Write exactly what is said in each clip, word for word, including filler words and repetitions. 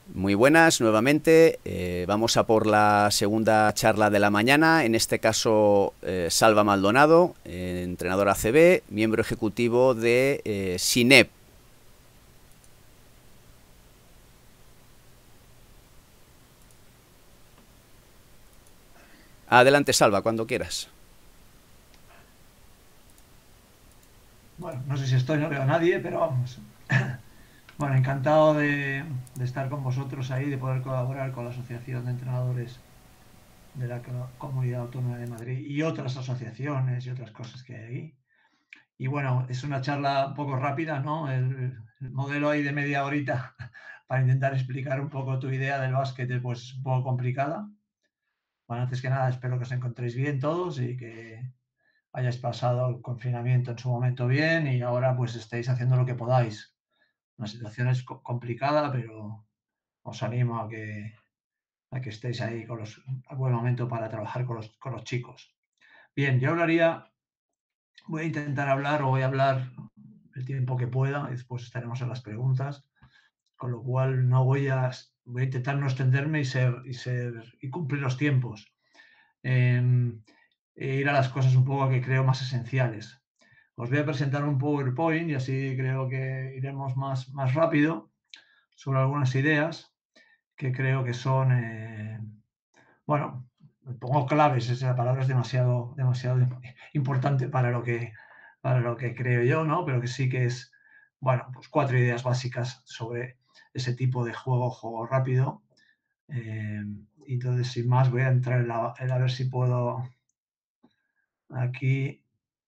Muy buenas, nuevamente. Eh, vamos a por la segunda charla de la mañana. En este caso, eh, Salva Maldonado, eh, entrenador A C B, miembro ejecutivo de eh, SINEP. Adelante, Salva, cuando quieras. Bueno, no sé si estoy, no veo a nadie, pero vamos. Bueno, encantado de, de estar con vosotros ahí, de poder colaborar con la Asociación de Entrenadores de la Co- Comunidad Autónoma de Madrid y otras asociaciones y otras cosas que hay ahí. Y bueno, es una charla un poco rápida, ¿no? El, el modelo ahí de media horita para intentar explicar un poco tu idea del básquet, pues es un poco complicada. Bueno, antes que nada, espero que os encontréis bien todos y que hayáis pasado el confinamiento en su momento bien y ahora pues estéis haciendo lo que podáis. La situación es co- complicada, pero os animo a que, a que estéis ahí con los, a buen momento para trabajar con los, con los chicos. Bien, yo hablaría, voy a intentar hablar o voy a hablar el tiempo que pueda y después estaremos en las preguntas, con lo cual no voy a, voy a intentar no extenderme y ser, y ser, y cumplir los tiempos. Eh, e ir a las cosas un poco que creo más esenciales. Os voy a presentar un PowerPoint y así creo que iremos más, más rápido sobre algunas ideas que creo que son, eh, bueno, pongo claves, esa palabra es demasiado, demasiado importante para lo, que, para lo que creo yo, ¿no? Pero que sí que es, bueno, pues cuatro ideas básicas sobre ese tipo de juego, juego rápido. Eh, entonces, sin más, voy a entrar en, la, en a ver si puedo aquí.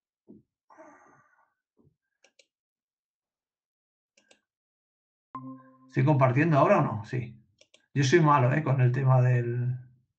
¿Estoy compartiendo ahora o no? Sí. Yo soy malo, ¿eh? Con el tema del...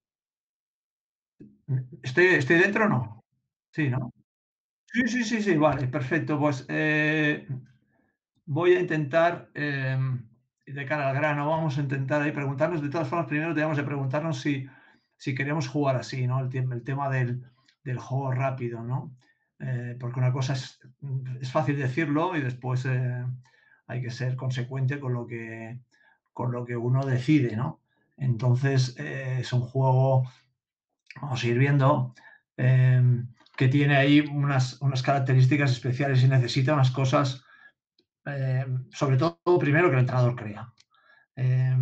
¿Estoy, estoy dentro o no? Sí, ¿no? Sí, sí, sí, sí, vale, perfecto. Pues eh, voy a intentar, eh, de cara al grano, vamos a intentar ahí preguntarnos, de todas formas, primero tenemos que preguntarnos si, si queremos jugar así, ¿no? El, tem- el tema del, del juego rápido, ¿no? Eh, porque una cosa es, es fácil decirlo y después eh, hay que ser consecuente con lo que, con lo que uno decide, ¿no? Entonces, eh, es un juego, vamos a ir viendo, eh, que tiene ahí unas, unas características especiales y necesita unas cosas, eh, sobre todo, primero, que el entrenador crea. Eh,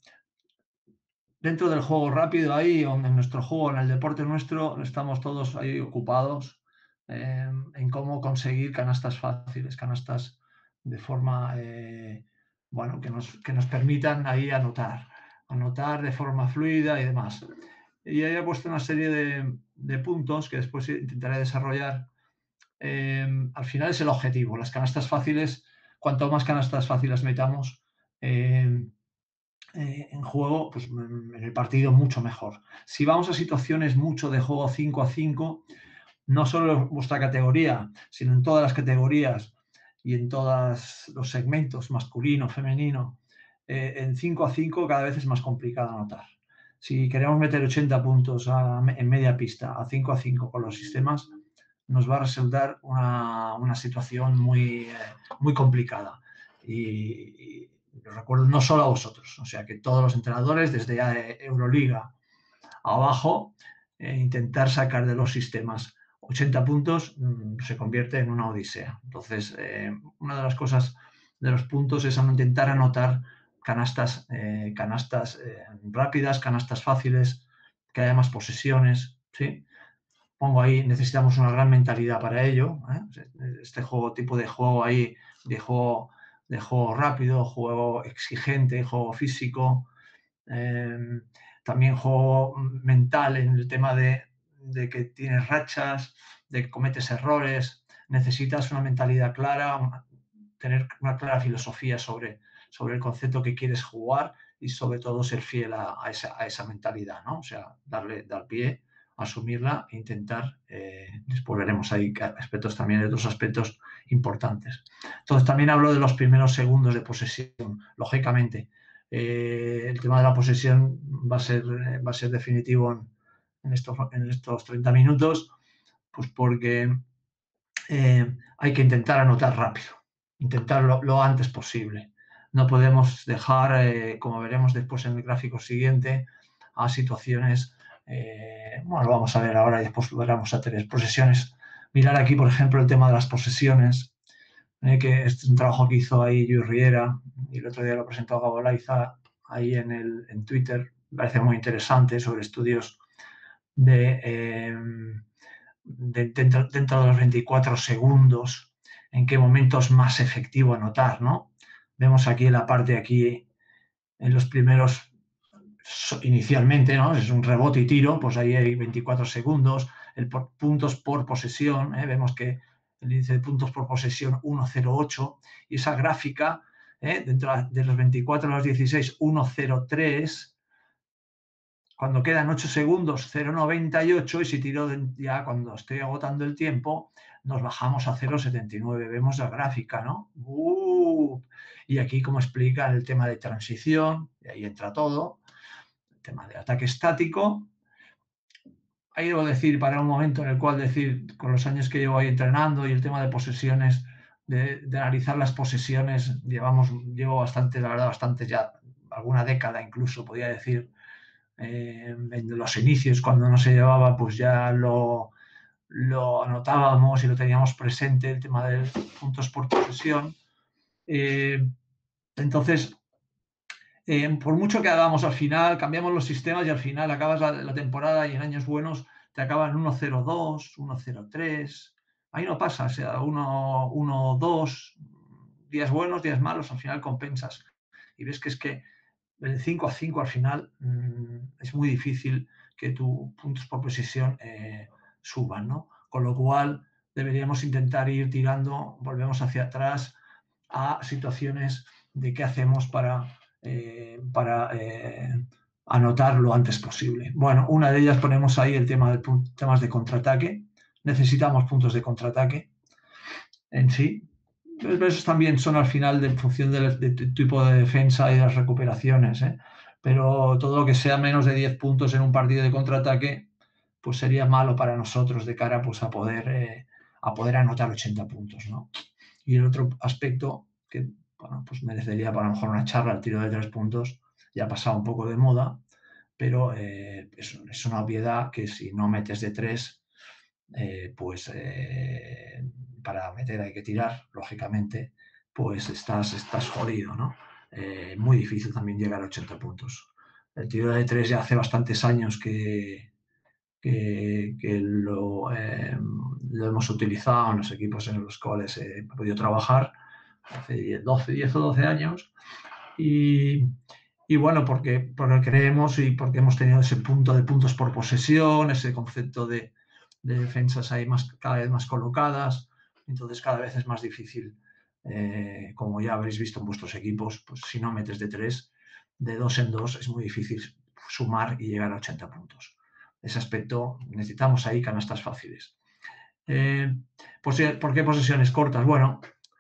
Dentro del juego rápido, ahí, en nuestro juego, en el deporte nuestro, estamos todos ahí ocupados eh, en cómo conseguir canastas fáciles, canastas de forma, eh, bueno, que nos, que nos permitan ahí anotar, anotar de forma fluida y demás. Y ahí he puesto una serie de, de puntos que después intentaré desarrollar. Eh, al final es el objetivo. Las canastas fáciles, cuanto más canastas fáciles metamos eh, eh, en juego, pues en el partido mucho mejor. Si vamos a situaciones mucho de juego cinco a cinco, no solo en vuestra categoría, sino en todas las categorías y en todos los segmentos, masculino, femenino, eh, en cinco a cinco cada vez es más complicado anotar. Si queremos meter ochenta puntos a, en media pista a cinco a cinco con los sistemas, nos va a resultar una, una situación muy, eh, muy complicada. Y, y recuerdo no solo a vosotros, o sea que todos los entrenadores, desde eh, Euroliga abajo, eh, intentar sacar de los sistemas ochenta puntos mmm, se convierte en una odisea. Entonces, eh, una de las cosas de los puntos es intentar anotar canastas, eh, canastas eh, rápidas, canastas fáciles, que haya más posesiones, ¿sí? Pongo ahí, necesitamos una gran mentalidad para ello, ¿eh? Este juego, tipo de juego ahí, de juego, de juego rápido, juego exigente, juego físico, eh, también juego mental en el tema de, de, que tienes rachas, de que cometes errores, necesitas una mentalidad clara, una, tener una clara filosofía sobre, sobre el concepto que quieres jugar y sobre todo ser fiel a, a, esa, a esa, mentalidad, ¿no? O sea, darle, dar pie, asumirla e intentar, eh, después veremos ahí aspectos también de otros aspectos importantes. Entonces también hablo de los primeros segundos de posesión, lógicamente. Eh, el tema de la posesión va a ser, va a ser definitivo en, en, estos, en estos treinta minutos, pues porque eh, hay que intentar anotar rápido, intentarlo lo antes posible. no podemos dejar, eh, como veremos después en el gráfico siguiente, a situaciones, eh, bueno, lo vamos a ver ahora y después lo veremos a tres posesiones. Mirar aquí, por ejemplo, el tema de las posesiones, eh, que es un trabajo que hizo ahí Luis Riera, y el otro día lo presentó Gabo Laiza ahí en, el, en Twitter. Me parece muy interesante, sobre estudios de, eh, de dentro, dentro, de los veinticuatro segundos, en qué momento es más efectivo anotar, ¿no? Vemos aquí en la parte, aquí, en los primeros, inicialmente, ¿no? Es un rebote y tiro, pues ahí hay veinticuatro segundos, el por, puntos por posesión, ¿eh? Vemos que el índice de puntos por posesión uno coma cero ocho, y esa gráfica, ¿eh? Dentro de los veinticuatro a los dieciséis, uno coma cero tres, cuando quedan ocho segundos, cero coma noventa y ocho, y si tiro de, ya cuando estoy agotando el tiempo, nos bajamos a cero coma setenta y nueve. Vemos la gráfica, ¿no? Uh, y aquí, como explica el tema de transición, y ahí entra todo, el tema de ataque estático. Ahí debo decir, para un momento en el cual decir, con los años que llevo ahí entrenando y el tema de posesiones, de, de analizar las posesiones, llevamos, llevo bastante, la verdad, bastante ya, alguna década incluso, podría decir. Eh, en los inicios, cuando no se llevaba, pues ya lo, lo anotábamos y lo teníamos presente, el tema de puntos por posesión. Eh, entonces, eh, por mucho que hagamos, al final cambiamos los sistemas y al final acabas la, la temporada y en años buenos te acaban uno coma cero dos, uno coma cero tres. Ahí no pasa, o sea, uno coma dos, días buenos, días malos, al final compensas. Y ves que es que el cinco a cinco al final mmm, es muy difícil que tus puntos por posesión eh, suban, ¿no? Con lo cual deberíamos intentar ir tirando, volvemos hacia atrás a situaciones de qué hacemos para, eh, para eh, anotar lo antes posible. Bueno, una de ellas ponemos ahí el tema de temas de contraataque. Necesitamos puntos de contraataque en sí. Esos también son al final de, en función del de tipo de defensa y de las recuperaciones, ¿eh? Pero todo lo que sea menos de diez puntos en un partido de contraataque, pues sería malo para nosotros de cara, pues, a poder, eh, a poder anotar ochenta puntos, ¿no? Y el otro aspecto que, bueno, pues merecería para lo mejor una charla, el tiro de tres puntos, ya ha pasado un poco de moda, pero eh, es, es una obviedad que si no metes de tres, eh, pues eh, para meter hay que tirar, lógicamente, pues estás, estás jodido, ¿no? Eh, muy difícil también llegar a ochenta puntos. El tiro de tres ya hace bastantes años que, que, que lo, eh, lo, hemos utilizado en los equipos en los cuales he podido trabajar, hace doce, diez o doce años, y, y bueno, porque, porque creemos y porque hemos tenido ese punto de puntos por posesión, ese concepto de, de defensas ahí más, cada vez más colocadas, entonces cada vez es más difícil, eh, como ya habréis visto en vuestros equipos, pues si no metes de tres, de dos en dos es muy difícil sumar y llegar a ochenta puntos. Ese aspecto, necesitamos ahí canastas fáciles. Eh, ¿Por qué posesiones cortas? Bueno,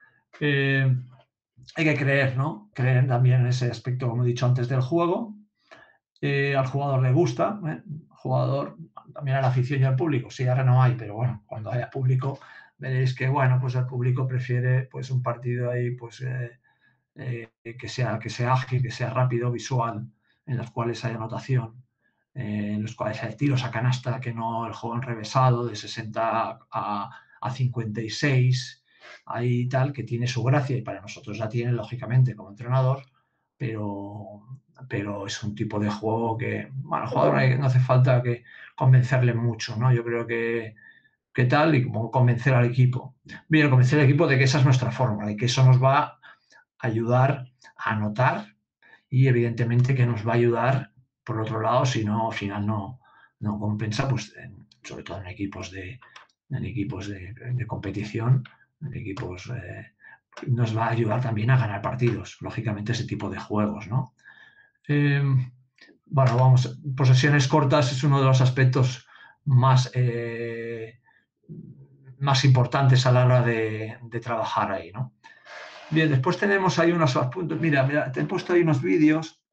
eh, hay que creer, ¿no? Creer también en ese aspecto, como he dicho antes, del juego. Eh, al jugador le gusta, ¿eh? Al jugador, también a la afición y al público. Sí, ahora no hay, pero bueno, cuando haya público veréis que, bueno, pues el público prefiere, pues, un partido ahí, pues, eh, eh, que sea, que sea ágil, que sea rápido, visual, en los cuales haya anotación, eh, en los cuales hay tiros a canasta, que no el juego enrevesado de sesenta a, a cincuenta y seis, ahí tal, que tiene su gracia y para nosotros la tiene, lógicamente, como entrenador, pero, pero es un tipo de juego que, bueno, al jugador no, hay, no hace falta que convencerle mucho, ¿no? Yo creo que, que tal, y como convencer al equipo. Bien, convencer al equipo de que esa es nuestra forma, de que eso nos va a ayudar a anotar y evidentemente que nos va a ayudar, por otro lado, si no, al final no, no compensa, pues en, sobre todo en equipos de, en equipos de, de competición, en equipos, eh, nos va a ayudar también a ganar partidos, lógicamente ese tipo de juegos, ¿no? Eh, bueno, vamos, posesiones cortas es uno de los aspectos más, eh, más importantes a la hora de, de trabajar ahí, ¿no? Bien, después tenemos ahí unos apuntes. Mira, mira, te he puesto ahí unos vídeos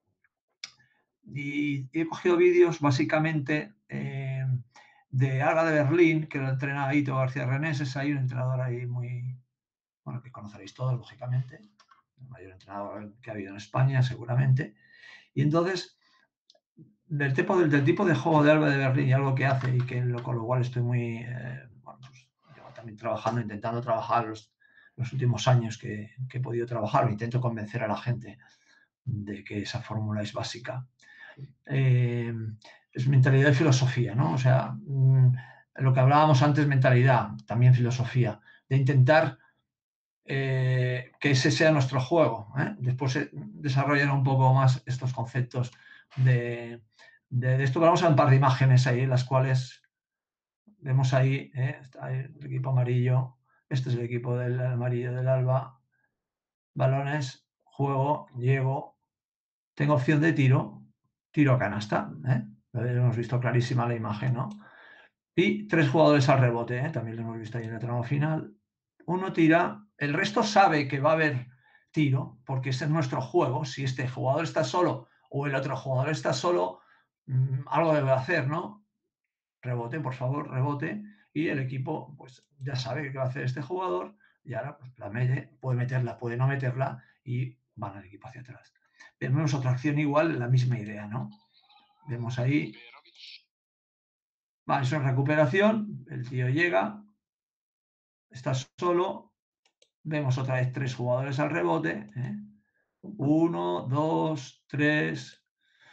y he cogido vídeos básicamente eh, de Alba de Berlín, que lo entrena Ito García Renés, es ahí un entrenador ahí muy, bueno, que conoceréis todos, lógicamente, el mayor entrenador que ha habido en España, seguramente. Y entonces, del tipo, del, del tipo de juego de Alba de Berlín y algo que hace, y que lo, con lo cual estoy muy, eh, bueno, pues, llevo también trabajando, intentando trabajar los, los últimos años que, que he podido trabajar, o intento convencer a la gente de que esa fórmula es básica. Eh, es mentalidad y filosofía, ¿no? O sea, mmm, lo que hablábamos antes, mentalidad, también filosofía, de intentar eh, que ese sea nuestro juego. ¿eh? Después eh, desarrollar un poco más estos conceptos de, de, de esto. Vamos a un par de imágenes ahí, las cuales vemos ahí, ¿eh? Está ahí el equipo amarillo, este es el equipo del amarillo del Alba, balones, juego, llego, tengo opción de tiro, tiro a canasta, ¿eh? Hemos visto clarísima la imagen, ¿no? Y tres jugadores al rebote, ¿eh? También lo hemos visto ahí en el tramo final. Uno tira, el resto sabe que va a haber tiro, porque ese es nuestro juego. Si este jugador está solo o el otro jugador está solo, mmm, algo debe hacer, ¿no? Rebote, por favor, rebote. Y el equipo, pues ya sabe qué va a hacer este jugador, y ahora pues, la mete, puede meterla, puede no meterla, y van al equipo hacia atrás. Vemos otra acción igual, la misma idea, ¿no? Vemos ahí. Va, eso es recuperación, el tío llega, está solo, vemos otra vez tres jugadores al rebote, ¿eh? Uno, dos, tres,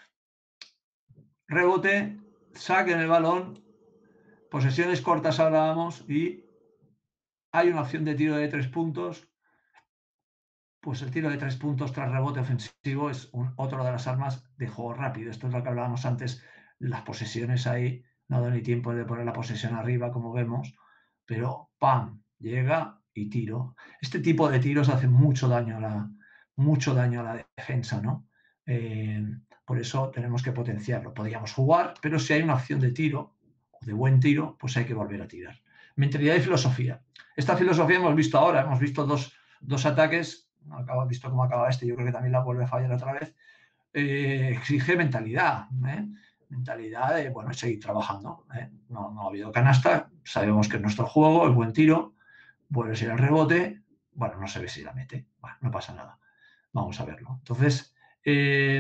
rebote, saquen el balón, posesiones cortas hablábamos, y hay una opción de tiro de tres puntos. Pues el tiro de tres puntos tras rebote ofensivo es un, otro de las armas de juego rápido. Esto es lo que hablábamos antes, las posesiones ahí, no da ni tiempo de poner la posesión arriba, como vemos, pero ¡pam! Llega y tiro. Este tipo de tiros hace mucho daño a la, mucho daño a la defensa, ¿no? Eh, por eso tenemos que potenciarlo. Podríamos jugar, pero si hay una opción de tiro, o de buen tiro, pues hay que volver a tirar. Mentalidad y filosofía. Esta filosofía hemos visto ahora, hemos visto dos, dos ataques. Acaba, visto cómo acaba este, yo creo que también la vuelve a fallar otra vez. Eh, exige mentalidad, ¿eh? Mentalidad de, bueno, seguir trabajando. ¿eh? No, no ha habido canasta, sabemos que es nuestro juego, el buen tiro, vuelve a ser el rebote, bueno, no se ve si la mete, bueno, no pasa nada, vamos a verlo. Entonces, eh,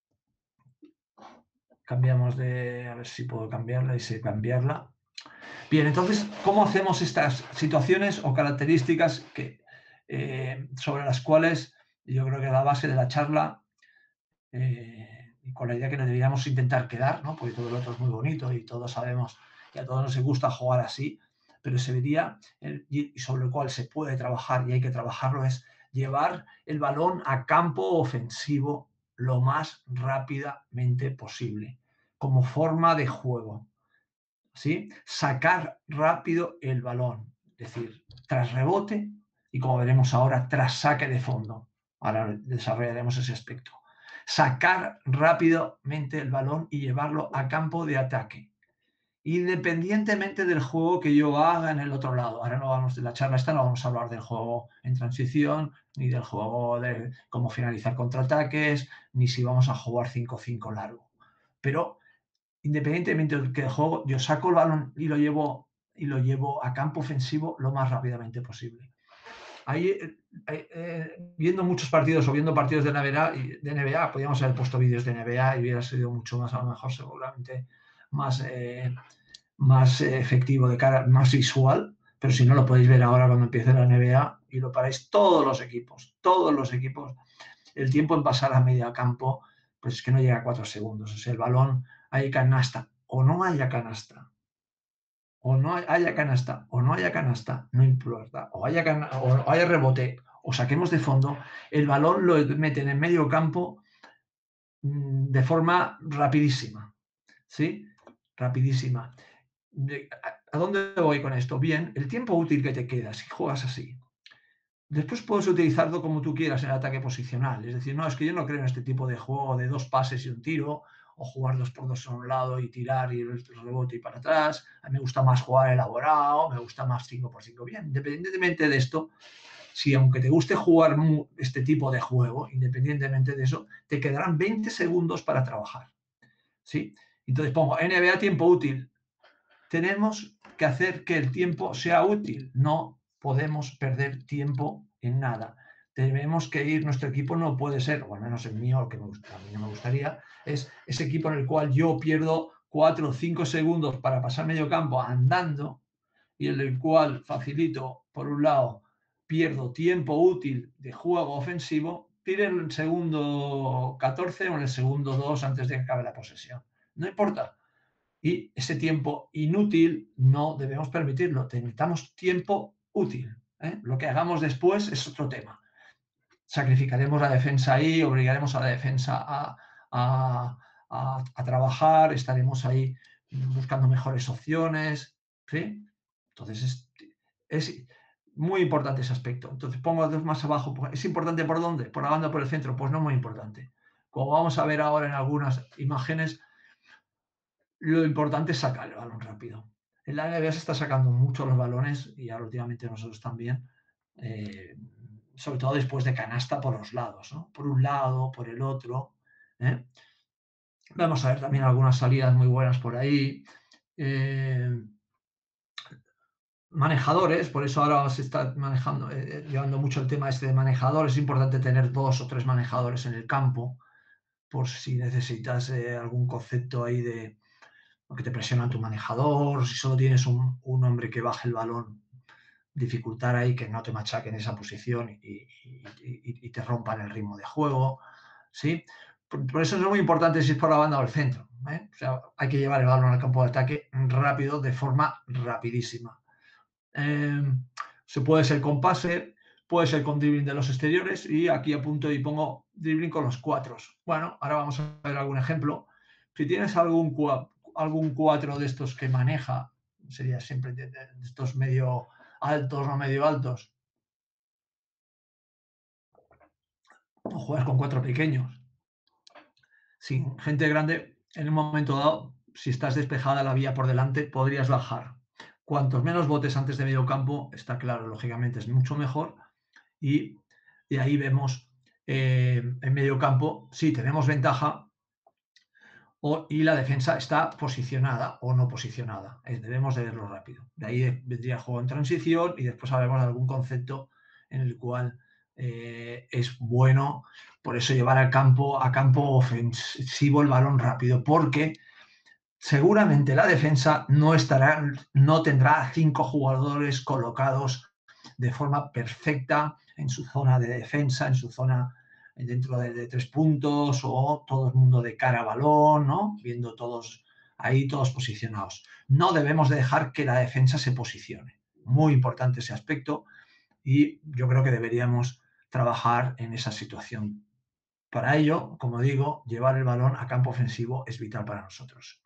cambiamos de, a ver si puedo cambiarla y sé cambiarla. Bien, entonces, ¿cómo hacemos estas situaciones o características que, eh, sobre las cuales yo creo que la base de la charla, eh, y con la idea que nos deberíamos intentar quedar, ¿no? Porque todo lo otro es muy bonito y todos sabemos que a todos nos gusta jugar así, pero se vería, el, y sobre el cual se puede trabajar y hay que trabajarlo, es llevar el balón a campo ofensivo lo más rápidamente posible, como forma de juego. ¿Sí? Sacar rápido el balón, es decir, tras rebote y, como veremos ahora, tras saque de fondo. Ahora desarrollaremos ese aspecto. Sacar rápidamente el balón y llevarlo a campo de ataque, independientemente del juego que yo haga en el otro lado. Ahora no vamos de la charla esta, no vamos a hablar del juego en transición, ni del juego de cómo finalizar contraataques, ni si vamos a jugar cinco cinco largo. Pero independientemente del que el juego, yo saco el balón y lo llevo y lo llevo a campo ofensivo lo más rápidamente posible. Ahí, eh, eh, viendo muchos partidos o viendo partidos de N B A, de N B A, podríamos haber puesto vídeos de N B A y hubiera sido mucho más, a lo mejor, seguramente más, eh, más efectivo, de cara, más visual, pero si no, lo podéis ver ahora cuando empiece la N B A y lo paráis todos los equipos, todos los equipos. El tiempo en pasar a medio campo, pues es que no llega a cuatro segundos. O sea, el balón, hay canasta o no haya canasta, o no haya canasta o no haya canasta, no importa, o haya, can- o haya rebote o saquemos de fondo, el balón lo meten en medio campo mmm, de forma rapidísima, ¿sí? Rapidísima. ¿A, ¿A dónde voy con esto? Bien, el tiempo útil que te queda si juegas así. Después puedes utilizarlo como tú quieras en el ataque posicional. Es decir, no, es que yo no creo en este tipo de juego de dos pases y un tiro, o jugar dos por dos a un lado y tirar y el rebote y para atrás. A mí me gusta más jugar elaborado, me gusta más cinco por cinco. Bien, independientemente de esto, si aunque te guste jugar este tipo de juego, independientemente de eso, te quedarán veinte segundos para trabajar. ¿Sí? Entonces pongo N B A tiempo útil. Tenemos que hacer que el tiempo sea útil, no podemos perder tiempo en nada. tenemos que ir, nuestro equipo no puede ser, o al menos el mío, lo que me gusta, a mí no me gustaría, es ese equipo en el cual yo pierdo cuatro o cinco segundos para pasar medio campo andando y en el cual facilito, por un lado, pierdo tiempo útil de juego ofensivo, tire en el segundo catorce o en el segundo dos antes de que acabe la posesión. No importa. Y ese tiempo inútil no debemos permitirlo. Necesitamos tiempo útil. ¿eh? Lo que hagamos después es otro tema. Sacrificaremos la defensa ahí, obligaremos a la defensa a, a, a, a trabajar, estaremos ahí buscando mejores opciones. ¿sí? Entonces, es, es, muy importante ese aspecto. Entonces, pongo dos más abajo. ¿Es importante por dónde? ¿Por la banda o por el centro? Pues no muy importante. Como vamos a ver ahora en algunas imágenes, lo importante es sacar el balón rápido. En la N B A se está sacando mucho los balones y ahora últimamente nosotros también, eh, sobre todo después de canasta por los lados, ¿no? Por un lado, por el otro. ¿eh? Vamos a ver también algunas salidas muy buenas por ahí. Eh, manejadores, por eso ahora se está manejando, eh, llevando mucho el tema este de manejadores. Es importante tener dos o tres manejadores en el campo por si necesitas eh, algún concepto ahí de que te presiona tu manejador, si solo tienes un, un hombre que baje el balón, dificultar ahí que no te machaquen esa posición y, y, y, y te rompan el ritmo de juego, ¿sí? Por, por, eso es muy importante si es por la banda o el centro, ¿eh? O sea, hay que llevar el balón al campo de ataque rápido, de forma rapidísima. Eh, se puede ser con pase, puede ser con dribbling de los exteriores y aquí apunto y pongo dribbling con los cuatros. Bueno, ahora vamos a ver algún ejemplo. Si tienes algún, algún cuatro de estos que maneja, sería siempre de, de estos medio altos o medio altos, o juegas con cuatro pequeños. Sin gente grande, en un momento dado, si estás despejada la vía por delante, podrías bajar. Cuantos menos botes antes de medio campo, está claro, lógicamente es mucho mejor. Y de ahí vemos eh, en medio campo, sí, tenemos ventaja o, y la defensa está posicionada o no posicionada. Eh, debemos de verlo rápido. De ahí vendría el juego en transición y después hablaremos de algún concepto en el cual eh, es bueno, por eso llevar al campo, a campo ofensivo el balón rápido, porque seguramente la defensa no estará, no tendrá cinco jugadores colocados de forma perfecta en su zona de defensa, en su zona dentro de, de tres puntos o todo el mundo de cara a balón, ¿no? Viendo todos ahí, todos posicionados. No debemos de dejar que la defensa se posicione. Muy importante ese aspecto y yo creo que deberíamos trabajar en esa situación. Para ello, como digo, llevar el balón a campo ofensivo es vital para nosotros.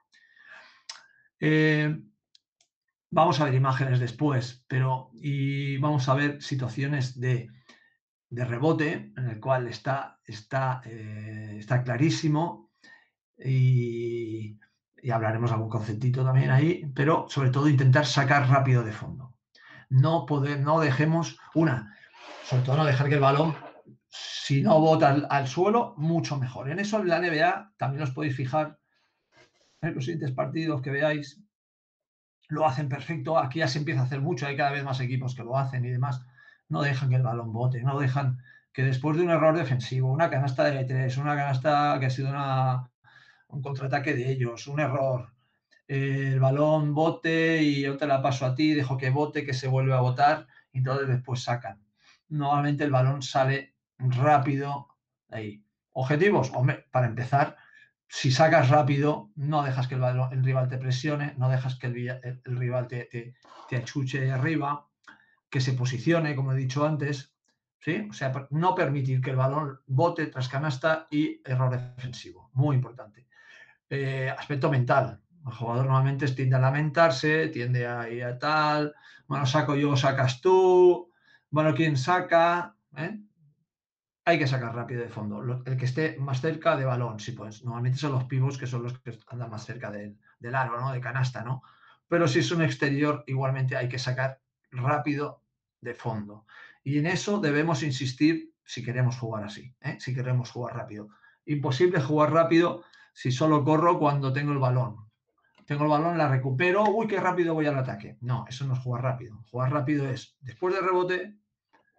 Eh, vamos a ver imágenes después, pero y vamos a ver situaciones de, de rebote en el cual está, está, eh, está clarísimo y, y hablaremos de algún conceptito también ahí, pero sobre todo intentar sacar rápido de fondo. No, poder, no dejemos una, sobre todo no dejar que el balón, si no bota al, al suelo, mucho mejor. En eso en la N B A también os podéis fijar en los siguientes partidos que veáis. Lo hacen perfecto, aquí ya se empieza a hacer mucho, hay cada vez más equipos que lo hacen y demás, no dejan que el balón bote, no dejan que después de un error defensivo, una canasta de tres, una canasta que ha sido una, un contraataque de ellos, un error, eh, el balón bote y yo te la paso a ti, dejo que bote, que se vuelve a botar y entonces después sacan. Normalmente el balón sale rápido ahí. Objetivos, hombre, para empezar, si sacas rápido, no dejas que el, balón, el rival te presione, no dejas que el, el, el rival te, te, te achuche arriba, que se posicione, como he dicho antes, ¿sí? O sea, no permitir que el balón bote tras canasta y error defensivo, muy importante. Eh, aspecto mental, el jugador normalmente tiende a lamentarse, tiende a ir a tal, bueno, saco yo, sacas tú, bueno, ¿quién saca? ¿Eh? Hay que sacar rápido de fondo. El que esté más cerca de balón, sí, pues normalmente son los pivos que son los que andan más cerca del, del aro, ¿no? De canasta, ¿no? Pero si es un exterior, igualmente hay que sacar rápido de fondo. Y en eso debemos insistir si queremos jugar así, ¿eh? Si queremos jugar rápido. Imposible jugar rápido si solo corro cuando tengo el balón. Tengo el balón, la recupero, uy, qué rápido voy al ataque. No, eso no es jugar rápido. Jugar rápido es, después del rebote,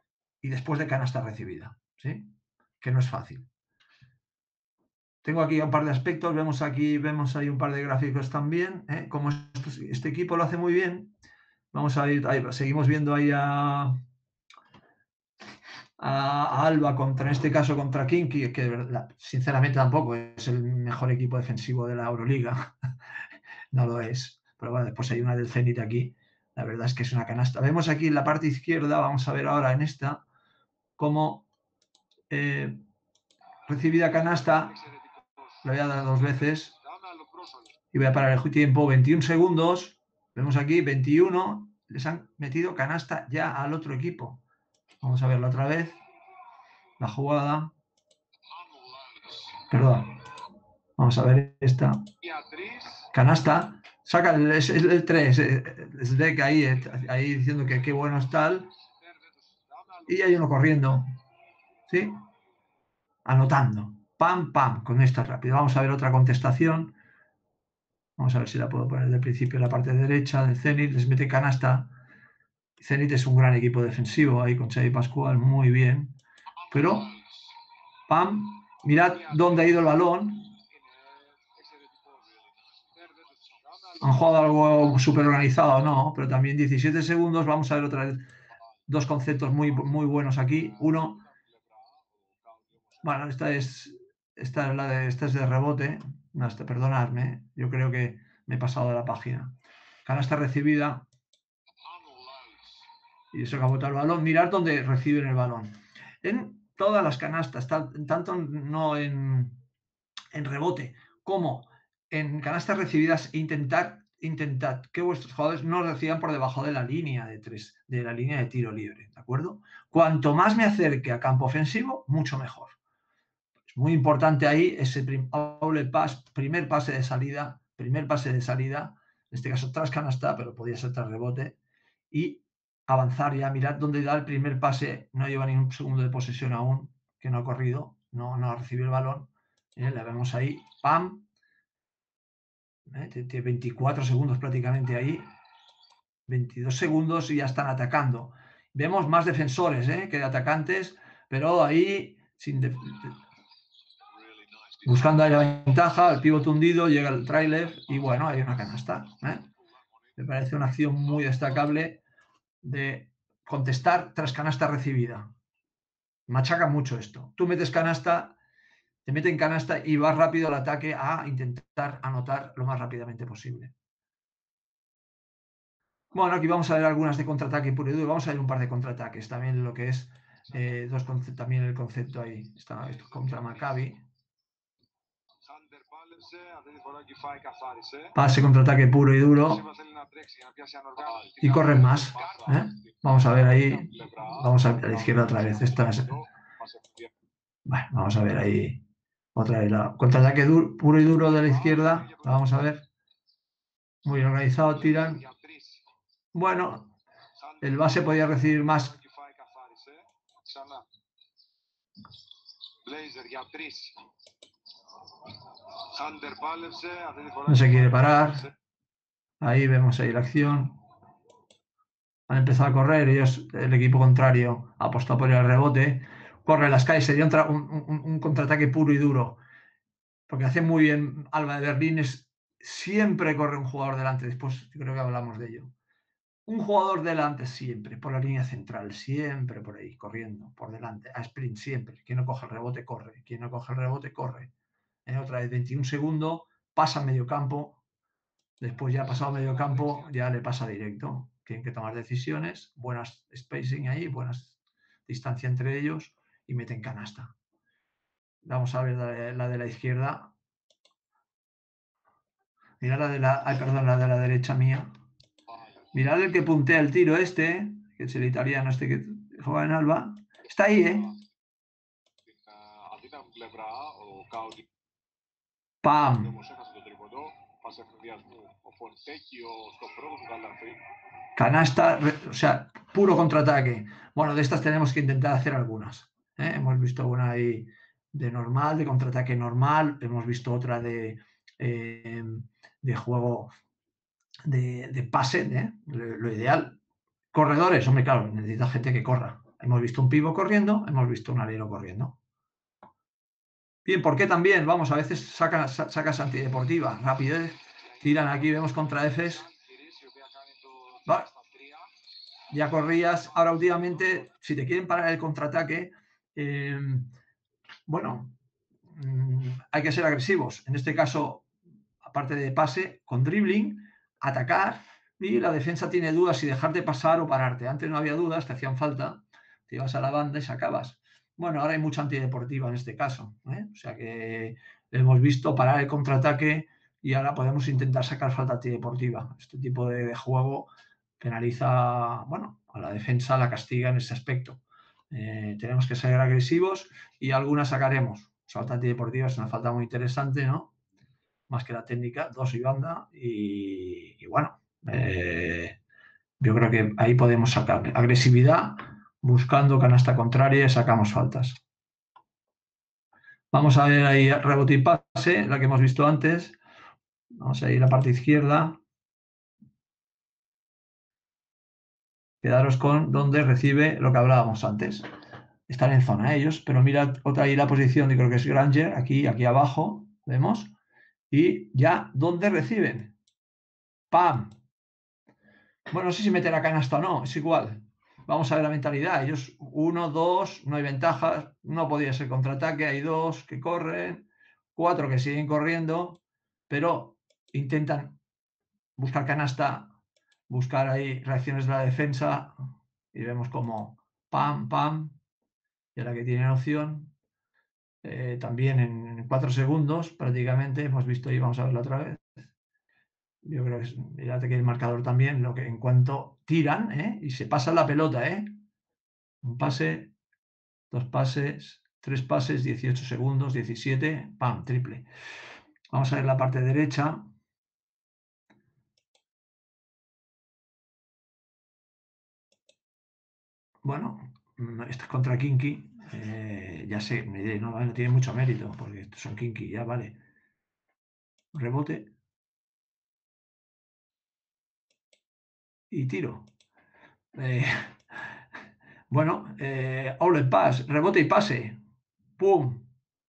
y después de canasta recibida, ¿sí? Que no es fácil. Tengo aquí un par de aspectos, vemos aquí, vemos ahí un par de gráficos también, ¿eh? Como este, este equipo lo hace muy bien. Vamos a ir, ahí, seguimos viendo ahí a, a, a Alba contra, en este caso, contra Kinky, que sinceramente tampoco es el mejor equipo defensivo de la Euroliga. No lo es. Pero bueno, después hay una del Zenit aquí. La verdad es que es una canasta. Vemos aquí en la parte izquierda, vamos a ver ahora en esta, cómo eh, recibida canasta, le voy a dar dos veces y voy a parar el tiempo, veintiún segundos, vemos aquí veintiuno, les han metido canasta ya al otro equipo. Vamos a verlo otra vez, la jugada, perdón, vamos a ver esta, canasta, saca el, el, el tres, Sdek ahí, ahí diciendo que qué bueno está, y hay uno corriendo, ¿sí? Anotando, pam, pam, con esto rápido. Vamos a ver otra contestación. Vamos a ver si la puedo poner de principio en la parte derecha del Zenit. Les mete canasta. Zenit es un gran equipo defensivo ahí con Xavi Pascual, muy bien. Pero, pam, mirad dónde ha ido el balón. Han jugado algo súper organizado, no, pero también diecisiete segundos. Vamos a ver otra vez dos conceptos muy, muy buenos aquí. Uno, bueno, esta es, esta es la de, esta es de rebote. No, este, perdonadme, yo creo que me he pasado de la página. Canasta recibida. Y eso que ha botado el balón. Mirad dónde reciben el balón. En todas las canastas, tanto no en, en rebote como en canastas recibidas, intentar, intentad que vuestros jugadores no reciban por debajo de la línea de tres, de la línea de tiro libre, ¿de acuerdo? Cuanto más me acerque a campo ofensivo, mucho mejor. Es muy importante ahí ese prim, pass, primer pase de salida, primer pase de salida, en este caso tras canasta, pero podría ser tras rebote, y avanzar ya, mirad dónde da el primer pase, no lleva ni un segundo de posesión aún, que no ha corrido, no, no ha recibido el balón, ¿eh? La vemos ahí, pam, ¿eh? Tiene veinticuatro segundos prácticamente ahí, veintidós segundos y ya están atacando. Vemos más defensores ¿eh? que atacantes, pero ahí, sin de buscando ahí la ventaja, el pivote hundido, llega el tráiler y bueno, hay una canasta. ¿eh? Me parece una acción muy destacable de contestar tras canasta recibida. Machaca mucho esto. Tú metes canasta, te meten canasta y vas rápido al ataque a intentar anotar lo más rápidamente posible. Bueno, aquí vamos a ver algunas de contraataque puro y duro. Vamos a ver un par de contraataques. También lo que es eh, dos también el concepto ahí. Está esto contra Maccabi. Pase, contraataque puro y duro. Y corren más. ¿eh? Vamos a ver ahí. Vamos a ver a la izquierda otra vez. Esta es... Bueno, vamos a ver ahí. Otra vez. La... Contraataque puro y duro de la izquierda. La vamos a ver. Muy organizado, tiran. Bueno, el base podía recibir más. No se quiere parar. Ahí vemos ahí la acción. Han empezado a correr, ellos, el equipo contrario, ha apostado por el rebote. Corre las calles, sería un, un, un contraataque puro y duro. Porque hace muy bien Alba de Berlín, es, siempre corre un jugador delante. Después creo que hablamos de ello. Un jugador delante siempre, por la línea central, siempre por ahí, corriendo, por delante, a sprint siempre. Quien no coge el rebote, corre. Quien no coge el rebote, corre. En otra vez, veintiún segundos, pasa medio campo. Después ya ha pasado medio campo, ya le pasa directo. Tienen que tomar decisiones, buenas spacing ahí, buenas distancia entre ellos y meten canasta. Vamos a ver la de la, de la izquierda. Mira la de la, ay, perdón, la de la derecha mía. Mirad el que puntea el tiro este, que es el italiano este que juega en Alba. Está ahí, ¿eh? ¡Pam! Canasta, o sea, puro contraataque. Bueno, de estas tenemos que intentar hacer algunas. ¿eh? Hemos visto una ahí de normal, de contraataque normal. Hemos visto otra de, eh, de juego de, de pase, ¿eh? lo, lo ideal. Corredores, hombre, claro, necesita gente que corra. Hemos visto un pívot corriendo, hemos visto un alero corriendo. Bien, ¿por qué también? Vamos, a veces saca, sacas antideportiva, rapidez, tiran aquí, vemos contra Efes. Va, ya corrías, ahora últimamente, si te quieren parar el contraataque, eh, bueno, mmm, hay que ser agresivos. En este caso, aparte de pase, con dribbling, atacar, y la defensa tiene dudas si dejarte pasar o pararte. Antes no había dudas, te hacían falta, te ibas a la banda y sacabas. Bueno, ahora hay mucha antideportiva en este caso, ¿eh? O sea que hemos visto parar el contraataque y ahora podemos intentar sacar falta antideportiva. Este tipo de, de juego penaliza, bueno, a la defensa la castiga en ese aspecto. Eh, tenemos que ser agresivos y algunas sacaremos. Falta antideportiva es una falta muy interesante, ¿no? Más que la técnica, dos y banda, y, y bueno, eh, yo creo que ahí podemos sacar agresividad, buscando canasta contraria y sacamos faltas. Vamos a ver ahí rebote y pase, la que hemos visto antes. Vamos a ir a la parte izquierda. Quedaros con donde recibe lo que hablábamos antes. Están en zona ellos, pero mirad otra ahí la posición, y creo que es Granger, aquí, aquí abajo, vemos. Y ya, ¿dónde reciben? ¡Pam! Bueno, no sé si meter a canasta o no, es igual. Vamos a ver la mentalidad. Ellos, uno, dos, no hay ventajas, no podía ser contraataque, hay dos que corren, cuatro que siguen corriendo, pero intentan buscar canasta, buscar ahí reacciones de la defensa, y vemos como pam, pam, y ahora que tienen opción, eh, también en cuatro segundos prácticamente, hemos visto ahí, vamos a verlo otra vez. Yo creo que es, fíjate que el marcador también, lo que en cuanto tiran, ¿eh? Y se pasa la pelota, ¿eh? Un pase, dos pases, tres pases, dieciocho segundos, diecisiete, ¡pam! Triple. Vamos a ver la parte derecha. Bueno, esto es contra Kinky. Eh, ya sé, no, no tiene mucho mérito, porque estos son Kinky, ya vale. Rebote. Y tiro. Eh, bueno, eh, all pass, rebote y pase. ¡Pum!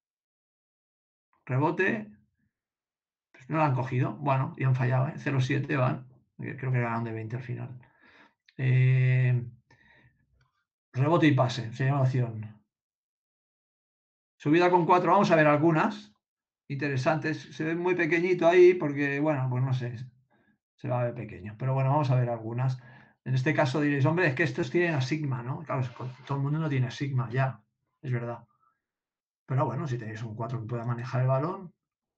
Rebote. Pues no la han cogido. Bueno, y han fallado, ¿eh? cero siete van. Creo que ganaron de veinte al final. Eh, rebote y pase, sería una opción. Subida con cuatro, vamos a ver algunas interesantes. Se ve muy pequeñito ahí porque, bueno, pues no sé, se va a ver pequeño. Pero bueno, vamos a ver algunas. En este caso diréis, hombre, es que estos tienen a Sigma, ¿no? Claro, todo el mundo no tiene Sigma, ya, es verdad. Pero bueno, si tenéis un cuatro que pueda manejar el balón.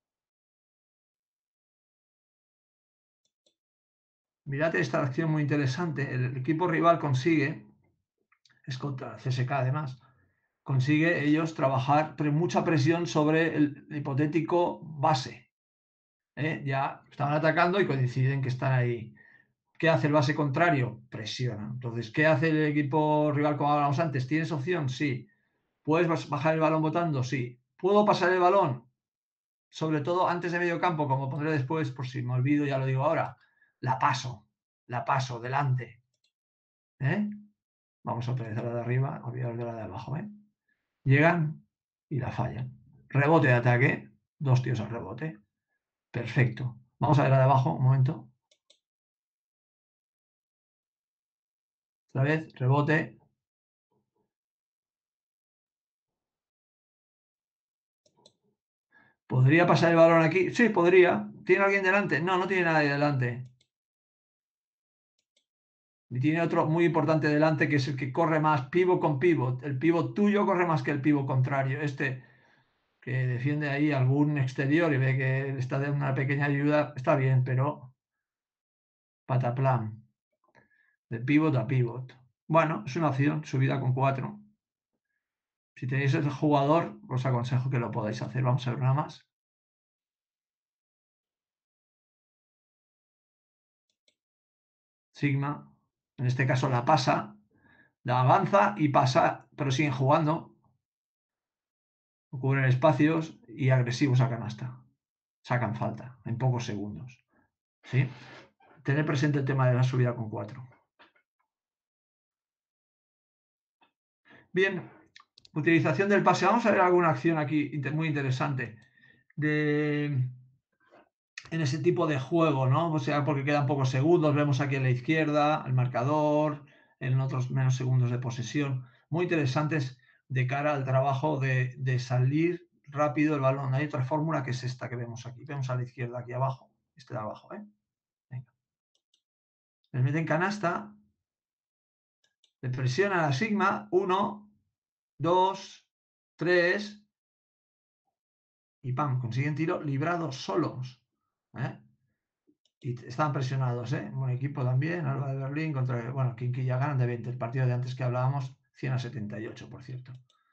Mirad esta acción muy interesante. El equipo rival consigue, es contra C S K además, consigue ellos trabajar mucha presión sobre el hipotético base. ¿Eh? Ya estaban atacando y coinciden que están ahí. ¿Qué hace el base contrario? Presiona. Entonces, ¿qué hace el equipo rival como hablábamos antes? ¿Tienes opción? Sí. ¿Puedes bajar el balón votando? Sí. ¿Puedo pasar el balón? Sobre todo antes de medio campo, como pondré después, por si me olvido, ya lo digo ahora. La paso. La paso, delante. ¿Eh? Vamos a utilizar la de arriba, olvidaros de la de abajo. ¿eh? Llegan y la fallan. Rebote de ataque. Dos tíos al rebote. Perfecto. Vamos a ver la de abajo, un momento. Otra vez, rebote. ¿Podría pasar el balón aquí? Sí, podría. ¿Tiene alguien delante? No, no tiene nadie delante. Y tiene otro muy importante delante que es el que corre más, pivot con pivot. El pivot tuyo corre más que el pivot contrario. Este que defiende ahí algún exterior y ve que le está dando una pequeña ayuda, está bien, pero pataplan. De pivot a pivot. Bueno, es una opción, subida con cuatro. Si tenéis el jugador, os aconsejo que lo podáis hacer. Vamos a ver una más. Sigma, en este caso la pasa, la avanza y pasa, pero siguen jugando, cubren espacios y agresivos a canasta. Sacan falta en pocos segundos. ¿Sí? Tener presente el tema de la subida con cuatro. Bien, utilización del pase. Vamos a ver alguna acción aquí muy interesante de, en ese tipo de juego, ¿no? O sea, porque quedan pocos segundos. Vemos aquí a la izquierda el marcador, en otros menos segundos de posesión. Muy interesantes de cara al trabajo de, de salir rápido el balón. Hay otra fórmula que es esta que vemos aquí. Vemos a la izquierda aquí abajo. Este de abajo, ¿eh? Venga. Les meten canasta. Le presiona la sigma. Uno, dos, tres. Y pam, consiguen tiro librados solos. ¿eh? Y estaban presionados, ¿eh? Buen equipo también, Alba de Berlín contra, bueno, Quinquilla ganan de veinte. El partido de antes que hablábamos, cien a setenta y ocho, por cierto.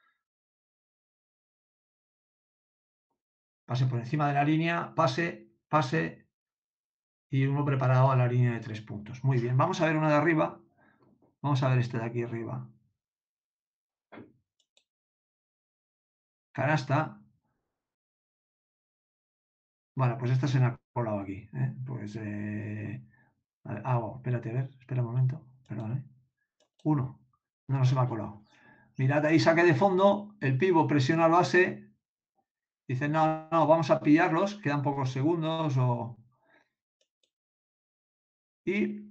Pase por encima de la línea, pase, pase, y uno preparado a la línea de tres puntos. Muy bien, vamos a ver uno de arriba. Vamos a ver este de aquí arriba. Canasta. Bueno, pues esta se me ha colado aquí. ¿eh? Pues, eh... ah, oh, espérate, a ver, espera un momento. Perdón, ¿eh? Uno. No, no se me ha colado. Mirad ahí, saque de fondo, el pivo presiona al base, dice, no, no, vamos a pillarlos, quedan pocos segundos, o... y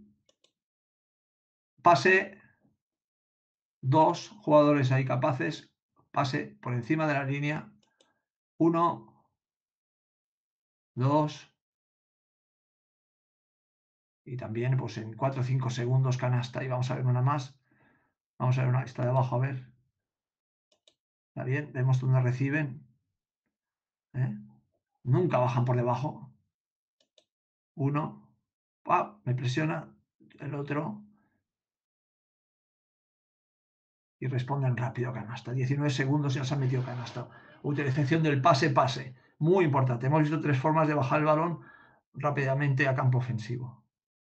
pase, dos jugadores ahí capaces, pase por encima de la línea, uno, dos, y también pues en cuatro o cinco segundos canasta, y vamos a ver una más, vamos a ver una, está de abajo, a ver, está bien, vemos dónde reciben, ¿eh? Nunca bajan por debajo, uno, ¡pap! Me presiona, el otro, y responden rápido a canasta. diecinueve segundos ya se han metido canasta. Utilización del pase-pase. Muy importante. Hemos visto tres formas de bajar el balón rápidamente a campo ofensivo.